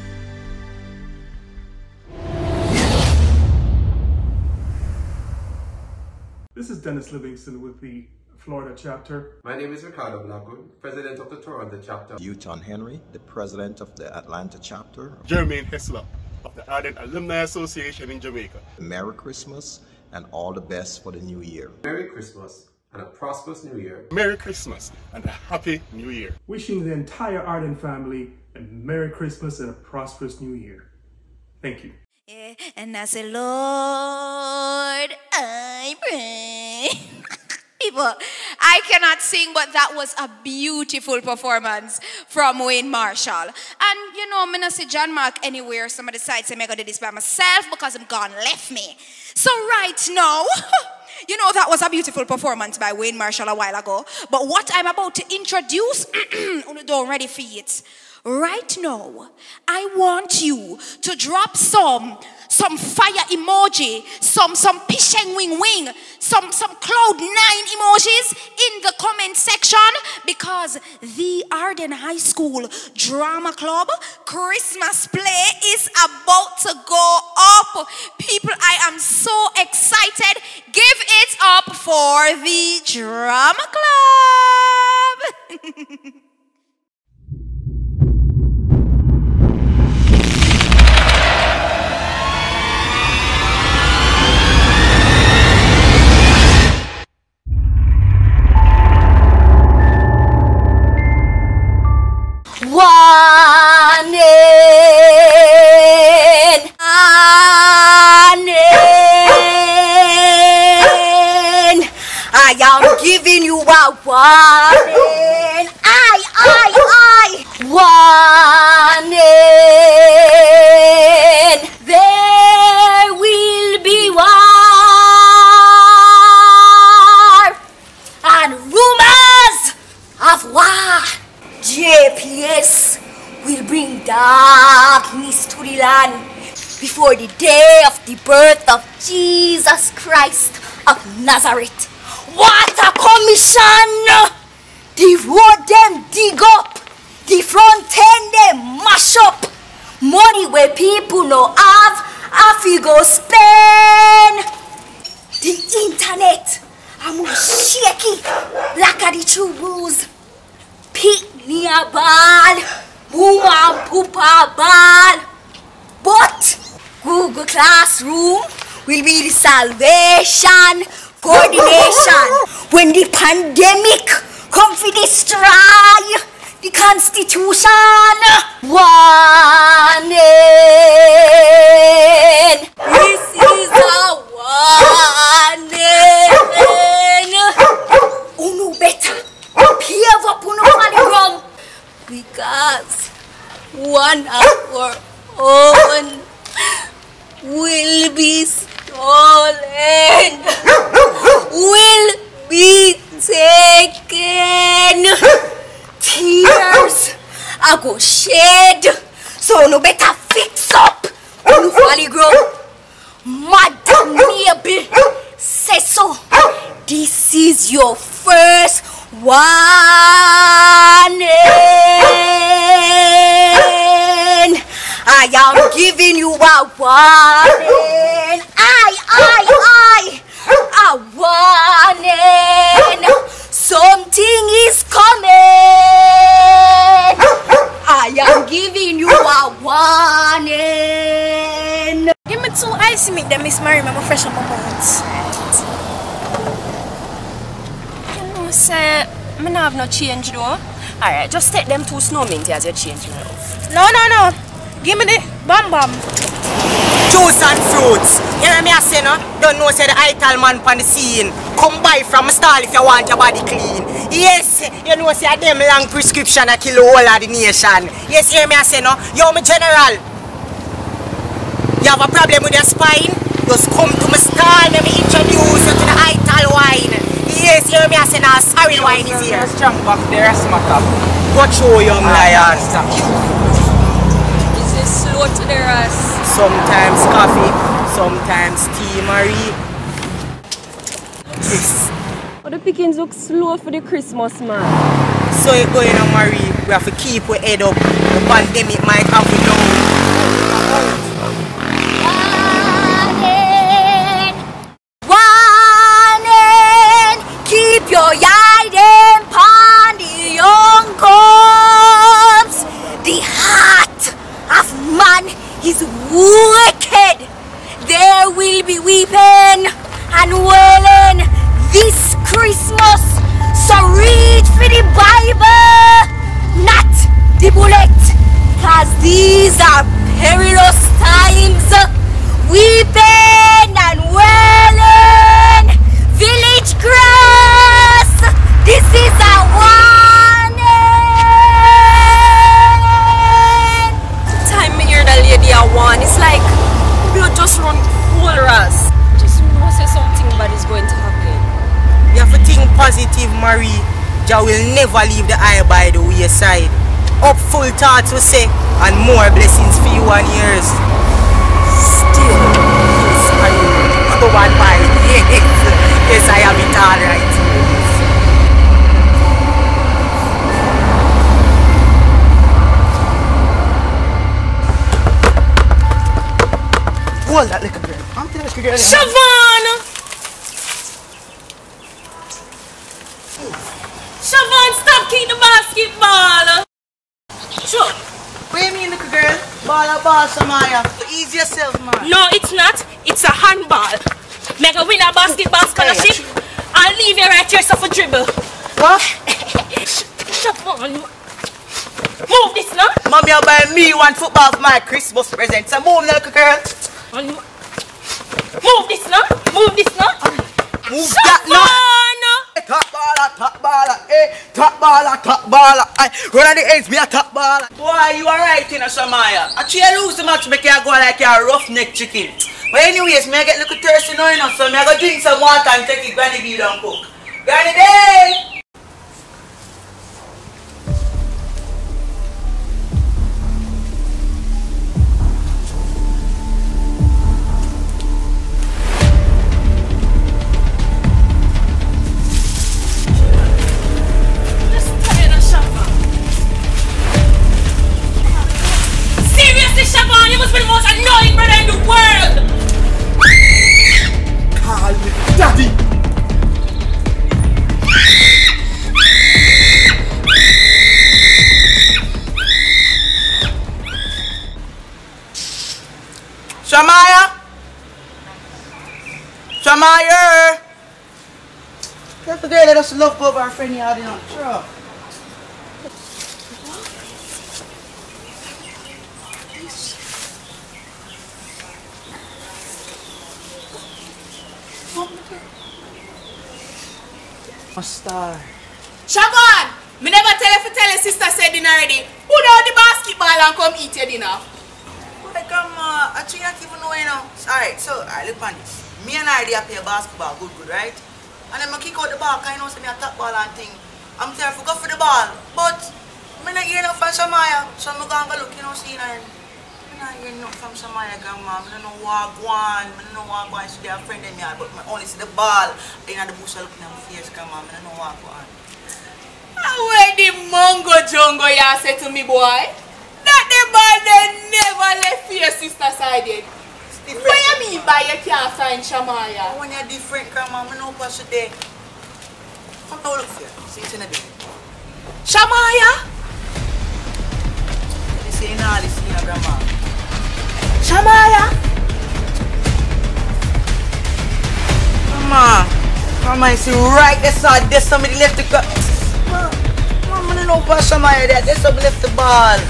This is Dennis Livingston with the Florida chapter. My name is Ricardo Blackwood, president of the Toronto chapter. Uton Henry, the president of the Atlanta chapter. Jermaine Hessler of the Ardenne Alumni Association in Jamaica. Merry Christmas and all the best for the new year. Merry Christmas and a prosperous new year. Merry Christmas and a happy new year. Wishing the entire Ardenne family a Merry Christmas and a prosperous new year. Thank you. Yeah, and I say, Lord, I pray. People, I cannot sing, but that was a beautiful performance from Wayne Marshall. And you know, I'm not see John Mark anywhere. Some of the sites I'm going to do this by myself because I'm gone left me. So right now, you know, that was a beautiful performance by Wayne Marshall a while ago. But what I'm about to introduce, don't ready for it. Right now, I want you to drop some some fire emoji, some some pisheng wing wing, some some cloud nine emojis in the comment section, because the Ardenne High School Drama Club Christmas play is about to go up. for the Drama Club. One in, one in. I am giving you a warning. I, I, I. One in. There will be war and rumors of war. J P S will bring darkness to the land before the day of the birth of Jesus Christ of Nazareth. What a commission! The road them dig up, the front end them mash up. Money where people no have, I go spend. The internet, I'm shaky like a the true rules. Pick me a ball, boom and poop a ball. But Google Classroom will be the salvation for the nation. When the pandemic come to destroy the Constitution. One in. This is a warning. Oh no better. Behave up on the ground because one of our own will be stolen, will be taken. Tears I go shed, so no better fix up on the valley ground. Madam Mabel says so. This is your first warning. I am giving you a warning. I, I, I, a warning. Something is coming. I am giving you a warning. Give me two ice make them Miss Mary, I'm fresh on my bones. Say, I don't have no change though. Alright, just take them two snow minty as your change, you know. No, no, no. Give me the bam bam. Juice and fruits. You know me I say no? Don't know say the ital man on the scene. Come buy from a stall if you want your body clean. Yes, you know say them long prescription a kill all of the nation. Yes, hear me I say no? Yo, me general. You have a problem with your spine? Just come to my stall, let me introduce you to the ital wine. Yes, hear me I say now, sorry wine is here. Strong back there, smack up. Go show young lion. Is it slow to the rest? Sometimes coffee, sometimes tea, Marie. Yes. Oh, the pickings look slow for the Christmas, man. So you going on, Marie? We have to keep our head up. The pandemic might have we down. Keep your eye them upon the young cubs. The heart of man is wicked. There will be weeping and wailing this Christmas. So read for the Bible, not the bullet, cause these are perilous times. Weeping and wailing, village grass. This is a warning. Time me hear that lady I want. It's like blood just run cold us. Just know say something bad is going to happen. You have to think positive, Marie. Jah will never leave the eye by the wayside. Up full thoughts we say, and more blessings for you and yours. Still, yes, Marie. Go on by. Yes, yes, I have it all right. Hold that little girl. I'm telling you, girl. Siobhan! basketball. Sure. What do you mean, little girl? Ball a ball, Samaya. Ease yourself, man. No, it's not. It's a handball. Make a win a basketball scholarship. I'll leave you right here so for dribble. What? Shut up. Move this now. Mommy, I'll buy me one football for my Christmas present. So move, little girl. Move this now. Move this now. Move that now. Top baller, top baller, eh? Top baller, top baller. I run on the ends, me a top baller. Boy, you alright, you know, Samaya. Actually, I lose the match, make you go like a roughneck chicken. But anyways, me I get a little thirsty now, you know, so me I go drink some water and take it granny give down cook. Granny day! Shaban, you must be the most annoying brother in the world! Call me daddy! Shamaya! Shamaya! That's the girl that us love over our friend here, I didn't know. Star. Shaban! Me never tell you to tell your sister said dinner already. Put down the basketball and come eat your dinner. Like, um, uh, actually, I don't even know, you know. Alright, so, alright, look on this. Me and I they play basketball, good, good, right? And then I kick out the ball, because you know, say me a top ball and thing. I'm there to go for the ball. But, I'm not hearing enough from Samaya. So, I'm going to look, you know, see, and I'm not hearing enough from Samaya, grandma. I don't know what I want. I don't know what I want. So, they are friend in me, but I only see the ball. You know, the bush looking at my face, grandma. I don't know what I want. Where the mongo jungo you say to me, boy? That the ball they never left your sister side yet. What you mean by you can't find Shamaya? When you're different, grandma, I know what's there. Come now, look here. See it's in the bed. Shamaya? This ain't all this here, grandma. Shamaya? Grandma. Grandma, you see right there, side there's somebody left the cut. Mom, I don't know about Shamaya there. There's somebody left the ball.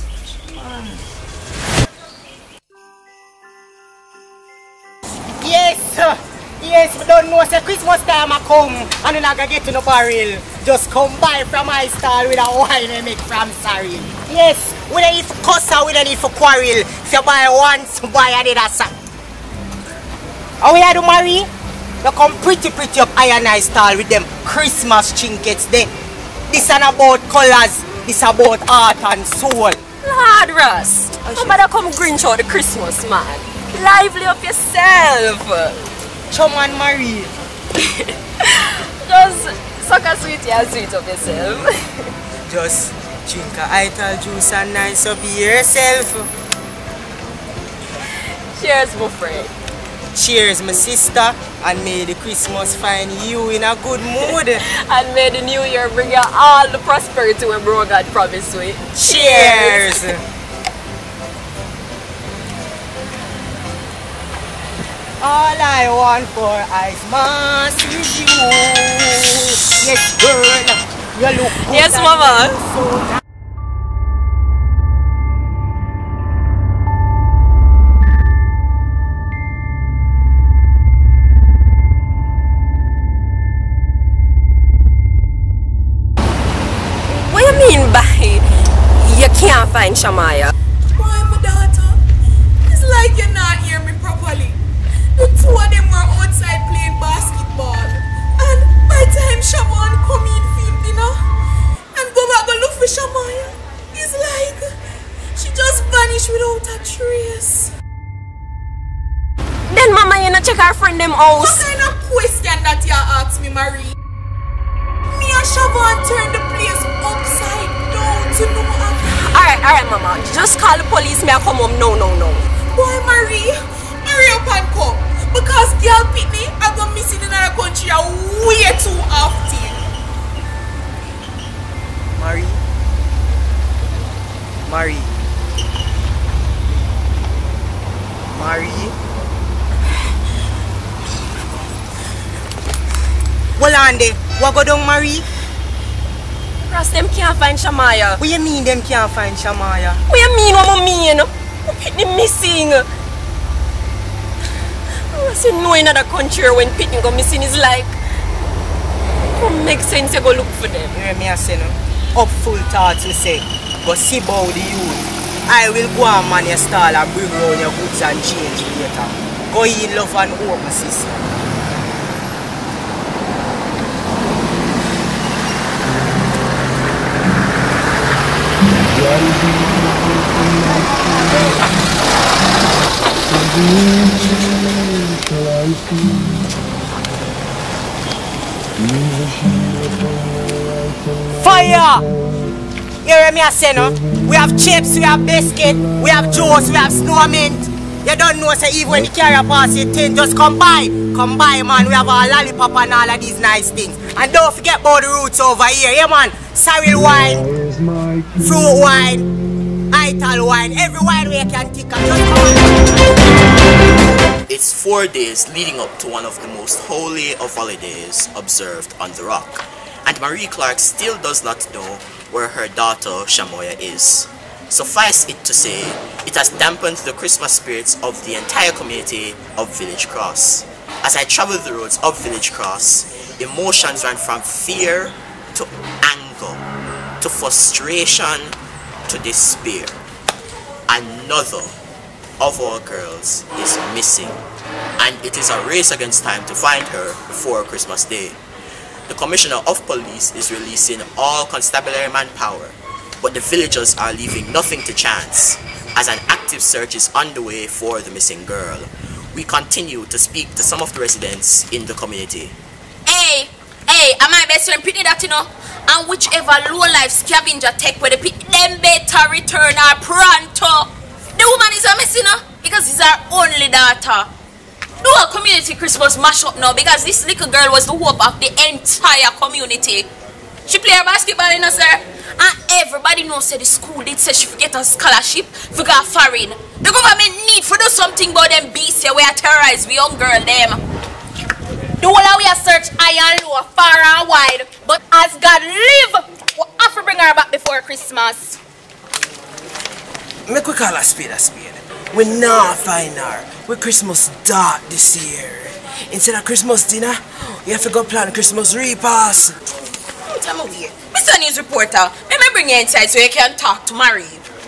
Yes, yes, we don't know, say Christmas time I come and you're not going to get to no barrel. Just come by from my stall with a wine and make from sorry. Yes, we don't need for cuss or we don't need for quarrel. If you buy once, buy another sack. How we are to marry? You come pretty pretty up iron eye stall with them Christmas trinkets then. This is about colours, this is about heart and soul. Lord Ross, I'm gonna come grinch out the Christmas man. Lively up yourself. Chum and Marie. Just suck a sweet and sweet up yourself. Just drink a ital juice and nice up yourself. Cheers, my friend. Cheers, my sister. And may the Christmas find you in a good mood. And may the new year bring you all the prosperity we bro God promised you. Cheers. All I want for Christmas is you. Yes, girl. You look good. Yes, mama. What you mean by you can't find Shamaya? Boy, my daughter, it's like you're not hearing me properly. The two of them were outside playing basketball. And by the time Shaban come in film dinner and go back and look for Shamaya, it's like she just vanished without a trace. Then mama, you not check our friend them house. What kind of question that you ask me, Marie? Me and Shaban turned the place upside down to no account. Alright, alright mama. Just call the police, me I come home. No, no, no. Boy, Marie, hurry up and come. Because girl Pitney I go missing in our country way too often. Marie, Marie. Well, Andy, what go down, Marie? Ross, them can't find Shamaya. What you mean them can't find Shamaya? What you mean what I mean? Pitney missing. I say no in another country when Pitney go missing is like, it makes sense to go look for them. You hear me I say no? Up full thoughts you say, go see about the youth. I will go and man your stall and bring around your goods and change later. Go in love and hope, my sister. Fire! You hear me I say no? We have chips, we have biscuit, we have juice, we have snow mint. You don't know say even when you carry a pass your thing, just come by. Come by man, we have a lollipop and all of these nice things. And don't forget about the roots over here, yeah man. Sorrel wine, fruit wine, ital wine, every wine we can take and just come. It's four days leading up to one of the most holy of holidays observed on the rock. And Marie Clark still does not know where her daughter Shamoya is. Suffice it to say, it has dampened the Christmas spirits of the entire community of Village Cross. As I traveled the roads of Village Cross, emotions ran from fear to anger, to frustration, to despair. Another of our girls is missing, and it is a race against time to find her before Christmas Day. The Commissioner of Police is releasing all constabulary manpower, but the villagers are leaving nothing to chance as an active search is underway for the missing girl. We continue to speak to some of the residents in the community. Hey, hey, am I best friend Pitney that you know? And whichever low life scavenger take where the pit, them better return her pronto. The woman is a mess, you know, because it's her only daughter. The whole community Christmas mash up now because this little girl was the hope of the entire community. She play her basketball, you know, sir. And everybody knows that the school did say she forget a scholarship for go foreign. The government need to do something about them beasts here where terrorize the young girl them. The whole of we are search high and low, far and wide. But as God live, we have to bring her back before Christmas. Make we call a spade a spade. We not find her. We Christmas dark this year. Instead of Christmas dinner, you have to go plan Christmas repass. Come over here. Mister News Reporter, let me bring you inside so you can talk to Marie.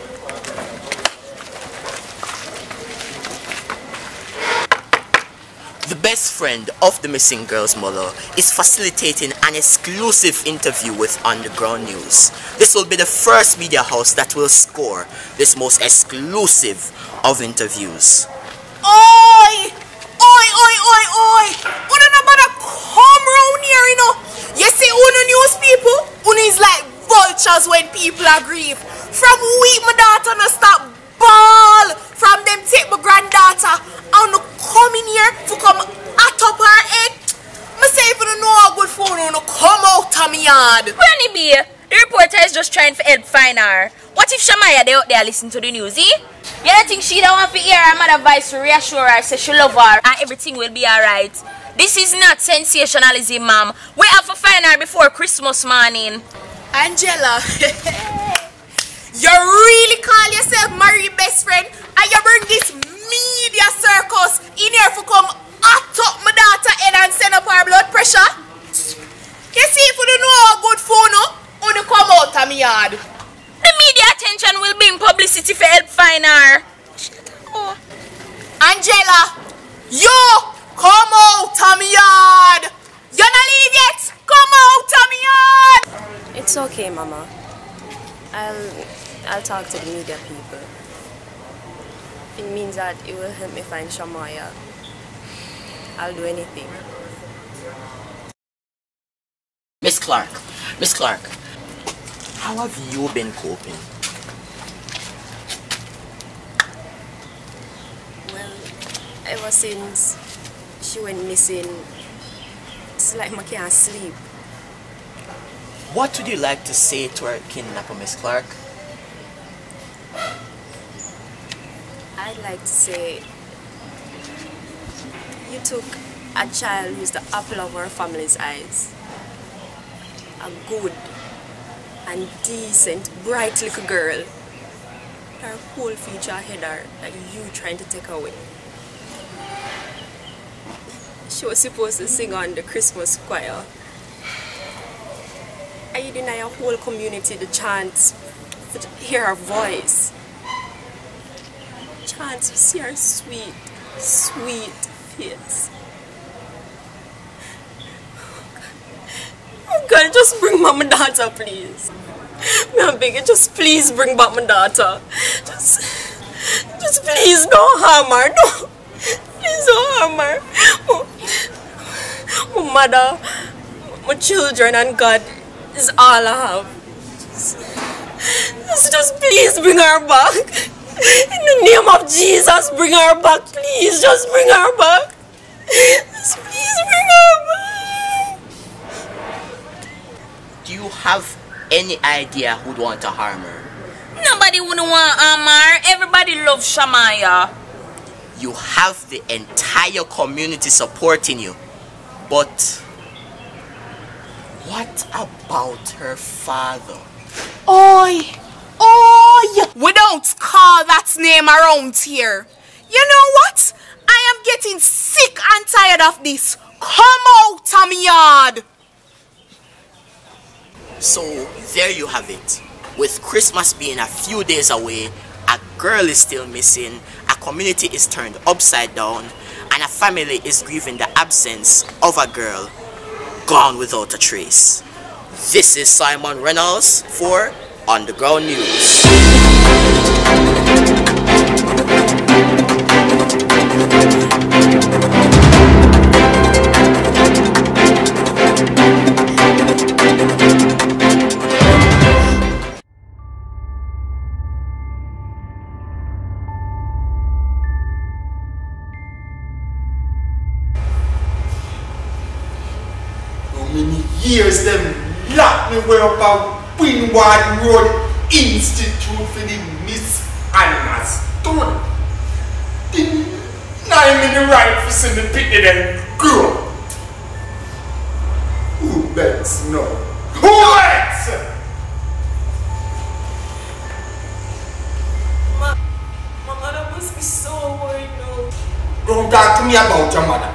The best friend of the missing girl's mother is facilitating an exclusive interview with Underground News. This will be the first media house that will score this most exclusive of interviews. Oi! Oi, oi, oi, oi! Uno no bother come round here, you know. You see, Uno news people, Uno is like vultures when people are grief. From week my daughter no stop ball. From them take my granddaughter and no come in here to come at up her head. Me say if you don't know a good phone, Uno come out of me yard. Granny B, the reporter is just trying to help find her. What if Shamaya they out there listen to the news, eh? You don't think she don't want to hear her mother voice to reassure her, say she love her and everything will be alright? This is not sensationalism, ma'am. We have to find her before Christmas morning. Angela, you really call yourself Marie best friend and you bring this media circus in here to come at up my daughter head and send up her blood pressure? You see, if you don't know a good phone, you don't come out of me yard. The media attention will bring publicity for help find her. Oh. Angela, you come out of me yard. You not leave yet? Come out of me yard. It's okay, Mama. I'll I'll talk to the media people. It means that it will help me find Shamaya. I'll do anything. Miss Clark, Miss Clark, how have you been coping? Well, ever since she went missing, it's like I can't sleep. What would you like to say to our kidnapper, Miss Clark? I'd like to say took a child who's the apple of our family's eyes. A good and decent, bright little girl. Her whole future ahead of her that you trying to take away. She was supposed to sing on the Christmas choir. And you deny a whole community the chance to hear her voice. Chance to see her sweet, sweet face. Oh God, just bring back my daughter, please. May I beg you, just please bring back my daughter. Just, just please don't harm her. No, please don't harm her. Oh, my mother, my children, and God is all I have. Just, just, just please bring her back. In the name of Jesus, bring her back, please. Just bring her back. Just please bring her back. Do you have any idea who'd want to harm her? Nobody would want harm her. Everybody loves Shamaya. You have the entire community supporting you. But what about her father? Oi! Oi! We don't call that name around here. You know what? I am getting sick and tired of this. Come out of my yard. So there you have it. With Christmas being a few days away, a girl is still missing, a community is turned upside down, and a family is grieving the absence of a girl gone without a trace. This is Simon Reynolds for Underground News. Years them locked me way up at Windward Road Institute for the Misunderstood. Deny me the right for seeing the picnic and grow. Who bets no? Who bets? Ma, my mother must be so worried now. Don't talk to me about your mother.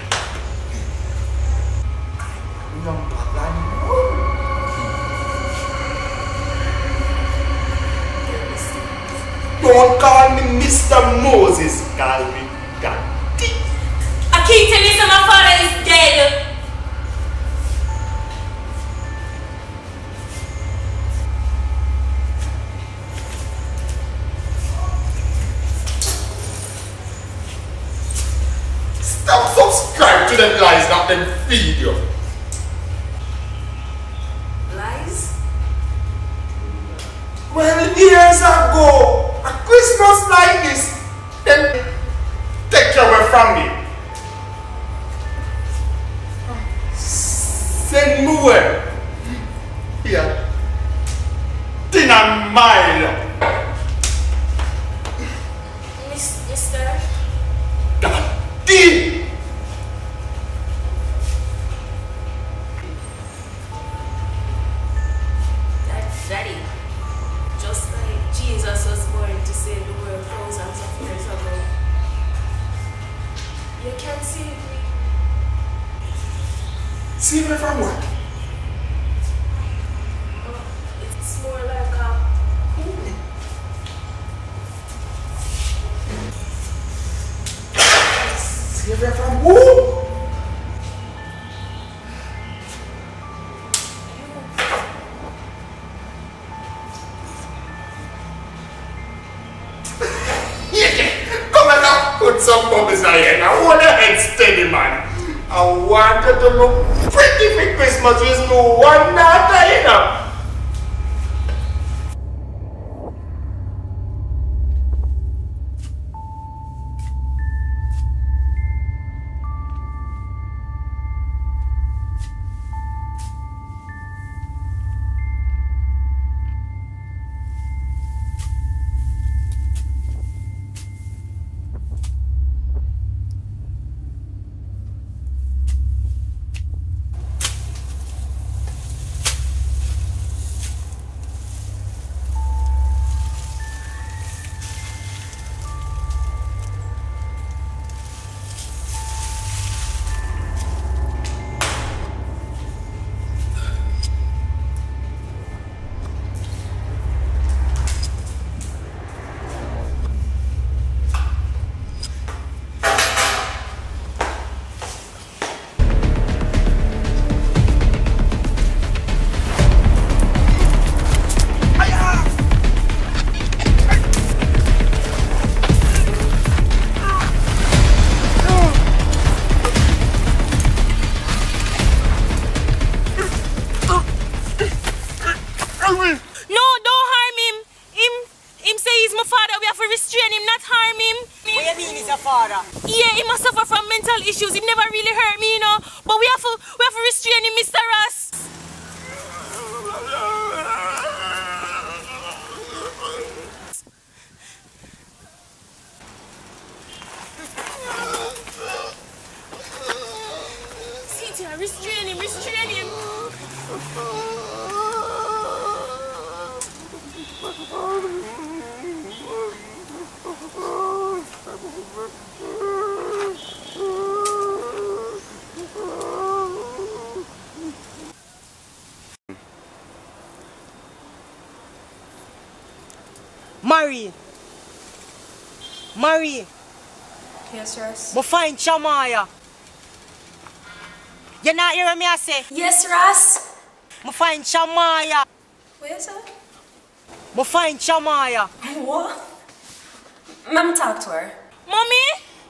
Don't call me Mister Moses, call me Daddy. I keep telling you my father is dead. Stop subscribe to them lies that them feed you. Lies? Well, years ago, a Christmas like this, then take you away from me. Send me away. Here. Dinner mile. Miss, mister? Daddy! That's Daddy. Just like Jesus was born to save the world thousands of years ago. You can't save me. Save me from what? Oh, it's more like a who? Save me from who? Put some bubbles in here. I want a head steady, man. I wanted to look pretty for Christmas with no one daughter, you know. Yeah, he must suffer from mental issues. He never really hurt me, you know. But we have to, we have to restrain him, Mister Ross. Cynthia, restrain him, restrain him. Marie. Marie. Yes, Ross. Me find Shamaya. You not hearing me I say? Yes, Ross. Me find Shamaya. Where, sir? Me find Shamaya. What? Mom, talk to her. Mommy?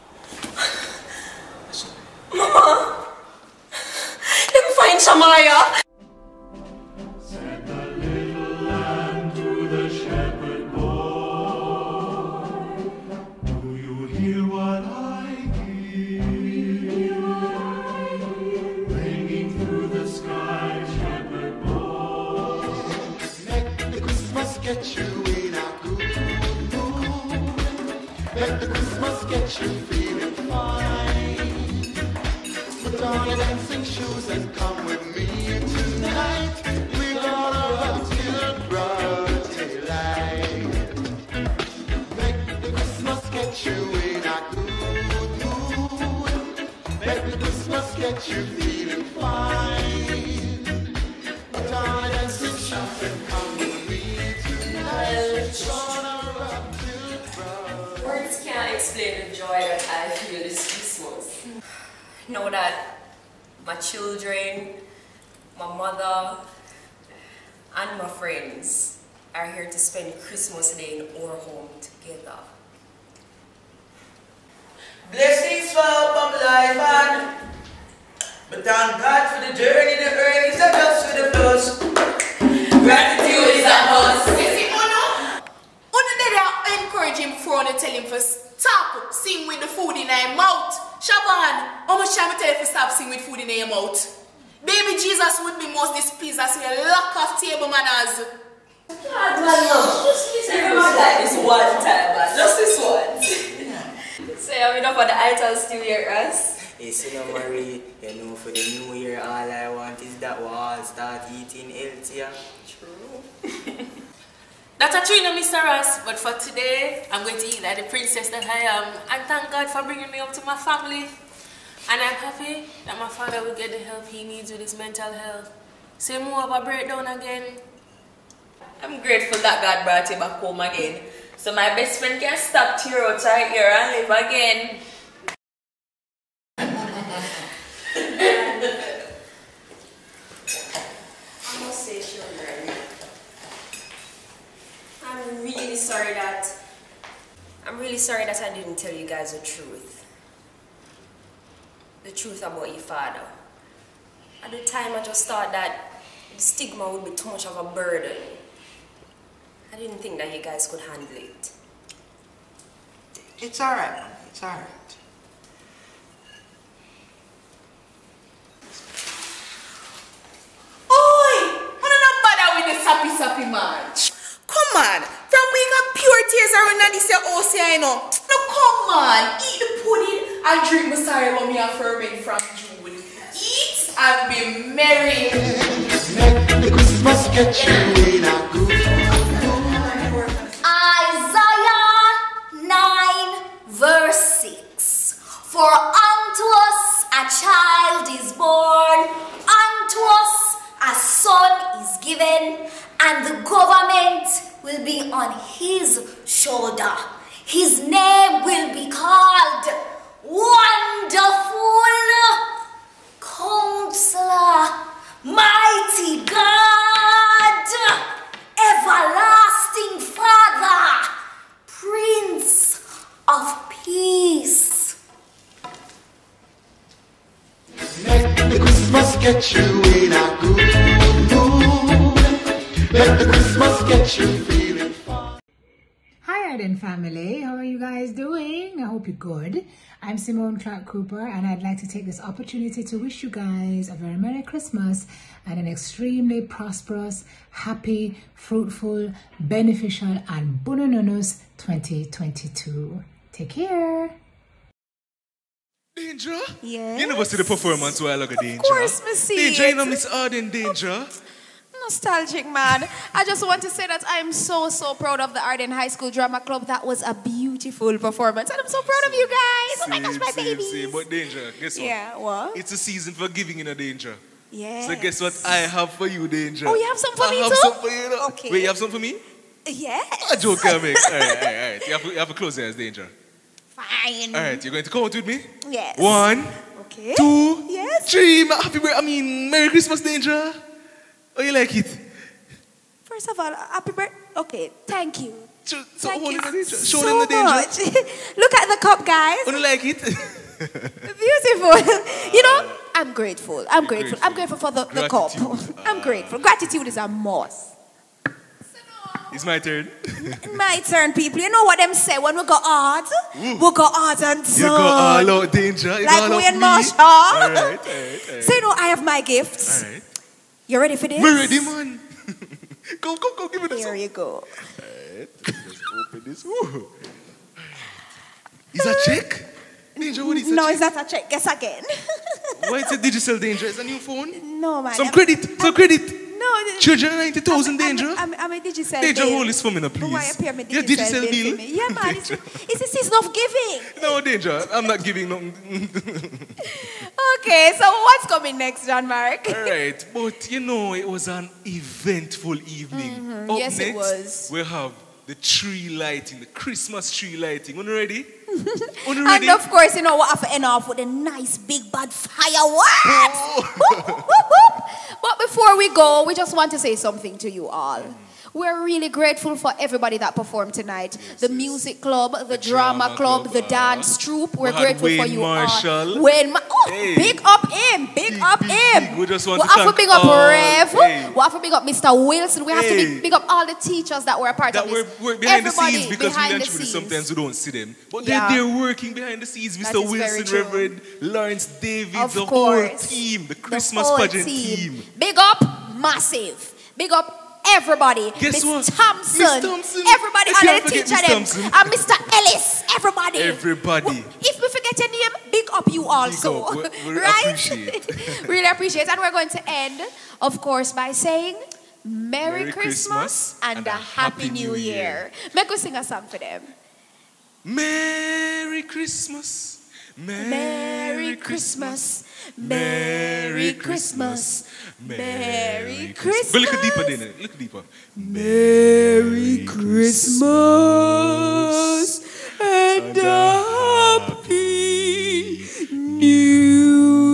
Mama? Let me find Shamaya. Get you in a good mood. Let the Christmas get you feeling fine. Put on your dancing shoes and come with me tonight. We're gonna rock till broad daylight. Let the Christmas get you in a good mood. Let the Christmas get you feeling fine. Put on your dancing shoes and come with me. Words can't explain the joy that I feel this Christmas. Know that my children, my mother, and my friends are here to spend Christmas Day in our home together. Blessings for up life and but thank God for the journey, the earnings are just for the plus. Gratitude is a must. You see, Uno? Uno did I encourage him before I tell him to stop sing with the food in his mouth. Shaban, how much time I tell you to stop sing with food in your mouth? Baby Jesus would be most displeased as a lack of table manners. God, man, no. Just listen like this one time, man. Just this one. So, I'm enough for the items still here, us. Yes, you know, Marie, you know, for the new year, all I want is that we all start eating healthier. True. That's a true, you know, Mister Ross. But for today, I'm going to eat like the princess that I am. And thank God for bringing me up to my family. And I'm happy that my father will get the help he needs with his mental health. Say more of a breakdown again. I'm grateful that God brought him back home again. So my best friend can stop tear out right here and live again. I must say, children, I'm really sorry that I'm really sorry that I didn't tell you guys the truth. The truth about your father. At the time I just thought that the stigma would be too much of a burden. I didn't think that you guys could handle it. It's alright, man. It's alright. Sappy sappy man. Come on. From we got pure tears around this ocean, you know. No, come on. Eat the pudding and drink my sorry what me are ferment from June. Eat and be merry. Let the Christmas get you in a good mood. Isaiah nine verse six. For unto us a child is born, unto us a son is given, and the government will be on his shoulder. His name will be called Wonderful Counselor, Mighty God, Everlasting Father, Prince of Peace. Let the Christmas get you in a good mood. Let the Christmas get you feeling fine. Hi Ardenne family. How are you guys doing? I hope you're good. I'm Simone Clark Cooper, and I'd like to take this opportunity to wish you guys a very Merry Christmas and an extremely prosperous, happy, fruitful, beneficial, and bonanonous twenty twenty-two. Take care. Danger? Yes. You never see the performance while I look at Danger. Of course, me see Danger, it. you know Miss Ardenne Danger. Nostalgic, man. I just want to say that I am so, so proud of the Ardenne High School Drama Club. That was a beautiful performance. And I'm so proud of you guys. Oh my gosh, my Same, babies. same. But Danger, guess what? Yeah, what? It's a season for giving in a Danger. Yes. So guess what I have for you, Danger? Oh, you have some for I me have too? some for you. No? Okay. Wait, you have some for me? Yes. A joke I make. All right, all right, all right. You have, to, you have to close your eyes, Danger. Fine. All right, you're going to count with me? Yes. One, Okay. two, Yes. three. Happy birthday. I mean, Merry Christmas, Danger. Oh, you like it? First of all, happy birthday. Okay, thank you. So, Thank hold you him the danger. Show so them the danger. much. Look at the cup, guys. Oh, you like it? Beautiful. You know, I'm grateful. I'm grateful. I'm grateful for the, the cup. I'm grateful. Gratitude is a must. It's my turn. My turn, people. You know what them say when we go hard? Ooh. We go hard and You go all out, Danger. You Like go all we out and me. Marsha. All right, all right, all right. So you know, I have my gifts. All right. You ready for this? We're ready, man. Go, go, go, give me this. Here you go. All right. Let's open this. Ooh. Is that check? Danger, what is that No, check? it's not a check. Guess again. Why is it digital, Danger? It's a new phone? No, man. Some I'm- credit, some credit. No. Children, ninety thousand, Danger. I'm, I'm, I'm a digital Danger, bill. hold this for me now, please. Why appear me Your digital, digital bill bill? for me? Yeah, man. It's, it's a season of giving. No, Danger, I'm not giving nothing. Okay, so what's coming next, John Mark? All right, but you know, it was an eventful evening. Mhm, Up yes, next, it was. we have the tree lighting, the Christmas tree lighting. Are you ready? Are you And ready? of course, you know what, have to end off with a nice big bad fireworks. Oh. Whoop, whoop, whoop, whoop. But before we go, we just want to say something to you all. We're really grateful for everybody that performed tonight. The music club, the, drama, drama club, club, the uh, dance troupe. We're we had grateful for Wayne you Marshall. all. Wayne Ma- oh, Hey. big up him, big, up him. We just want we to have to thank big up all- Rev. Hey. We have to big up Mister Wilson. We have to Hey. big, big up all the teachers that were a part That of we're, this. we're behind Everybody the scenes because we behind and the truly scenes. sometimes we don't see them. But Yeah. they're, they're working behind the scenes. That Mister is very Wilson, true. Reverend Lawrence David, Of the course. whole team, the The Christmas whole pageant team. team. Big up, massive. Big up everybody. Guess Miss what? Thompson. Miss Thompson. Everybody I on can't the forget teacher Miss them. Thompson. And Mister Ellis. Everybody. Everybody. If we forget your name, big up you also. up. We- we right? appreciate. Really appreciate. And we're going to end, of course, by saying Merry, Merry Christmas, Christmas and, a Happy, New Year. Make us sing a song for them. Merry Christmas. Merry Christmas. Merry Christmas. Merry Christmas. Go a little deeper, then. Look deeper. Merry Christmas and a Happy New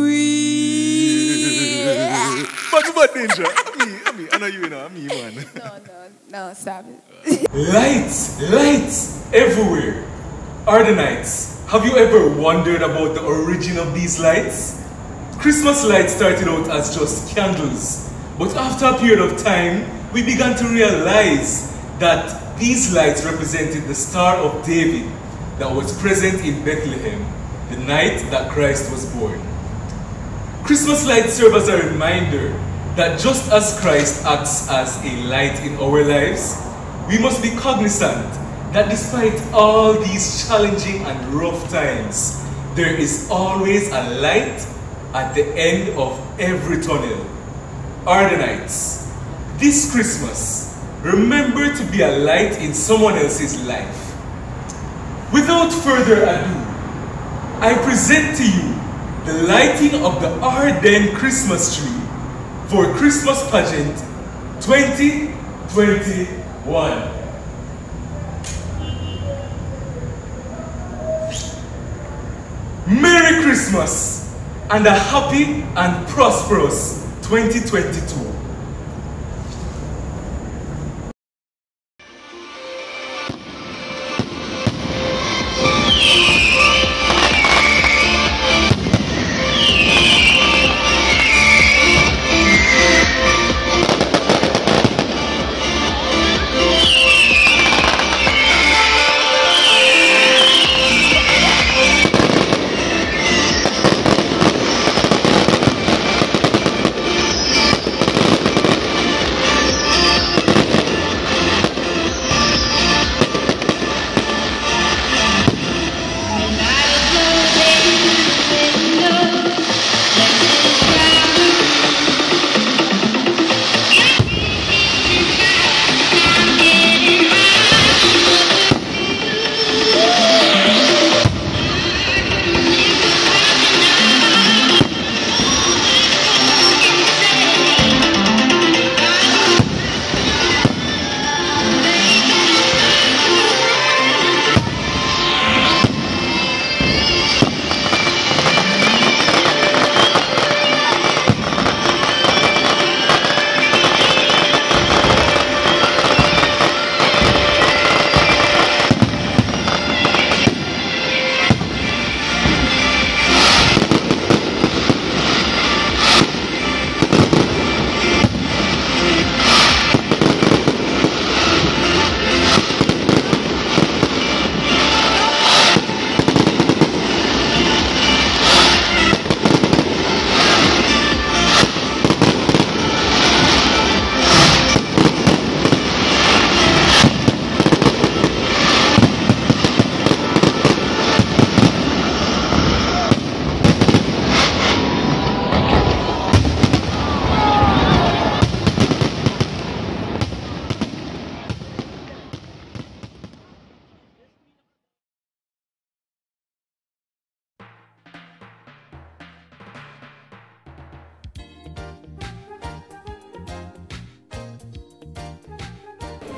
Year. But what danger? Me, me, I know you know, me, man. No, no, no, stop it. Lights, lights everywhere. Ardenites, have you ever wondered about the origin of these lights? Christmas lights started out as just candles, but after a period of time, we began to realize that these lights represented the Star of David that was present in Bethlehem the night that Christ was born. Christmas lights serve as a reminder that just as Christ acts as a light in our lives, we must be cognizant that despite all these challenging and rough times, there is always a light at the end of every tunnel. Ardenites, this Christmas, remember to be a light in someone else's life. Without further ado, I present to you the lighting of the Ardenne Christmas tree for Christmas Pageant twenty twenty-one. Merry Christmas and a happy and prosperous twenty twenty-two.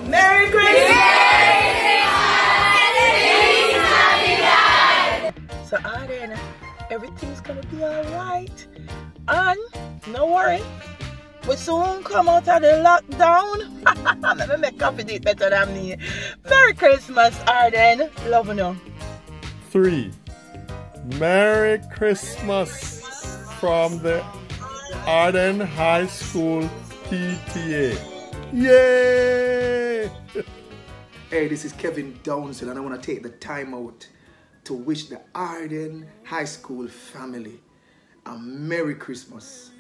Merry Christmas! So Ardenne, everything's gonna be alright. And no worry, we soon come out of the lockdown. Let me make up with it better than me. Merry Christmas, Ardenne. Love you. Three. Merry Christmas from the Ardenne High School P T A. Yay! Hey, this is Kevin Downsell, and I want to take the time out to wish the Ardenne High School family a Merry Christmas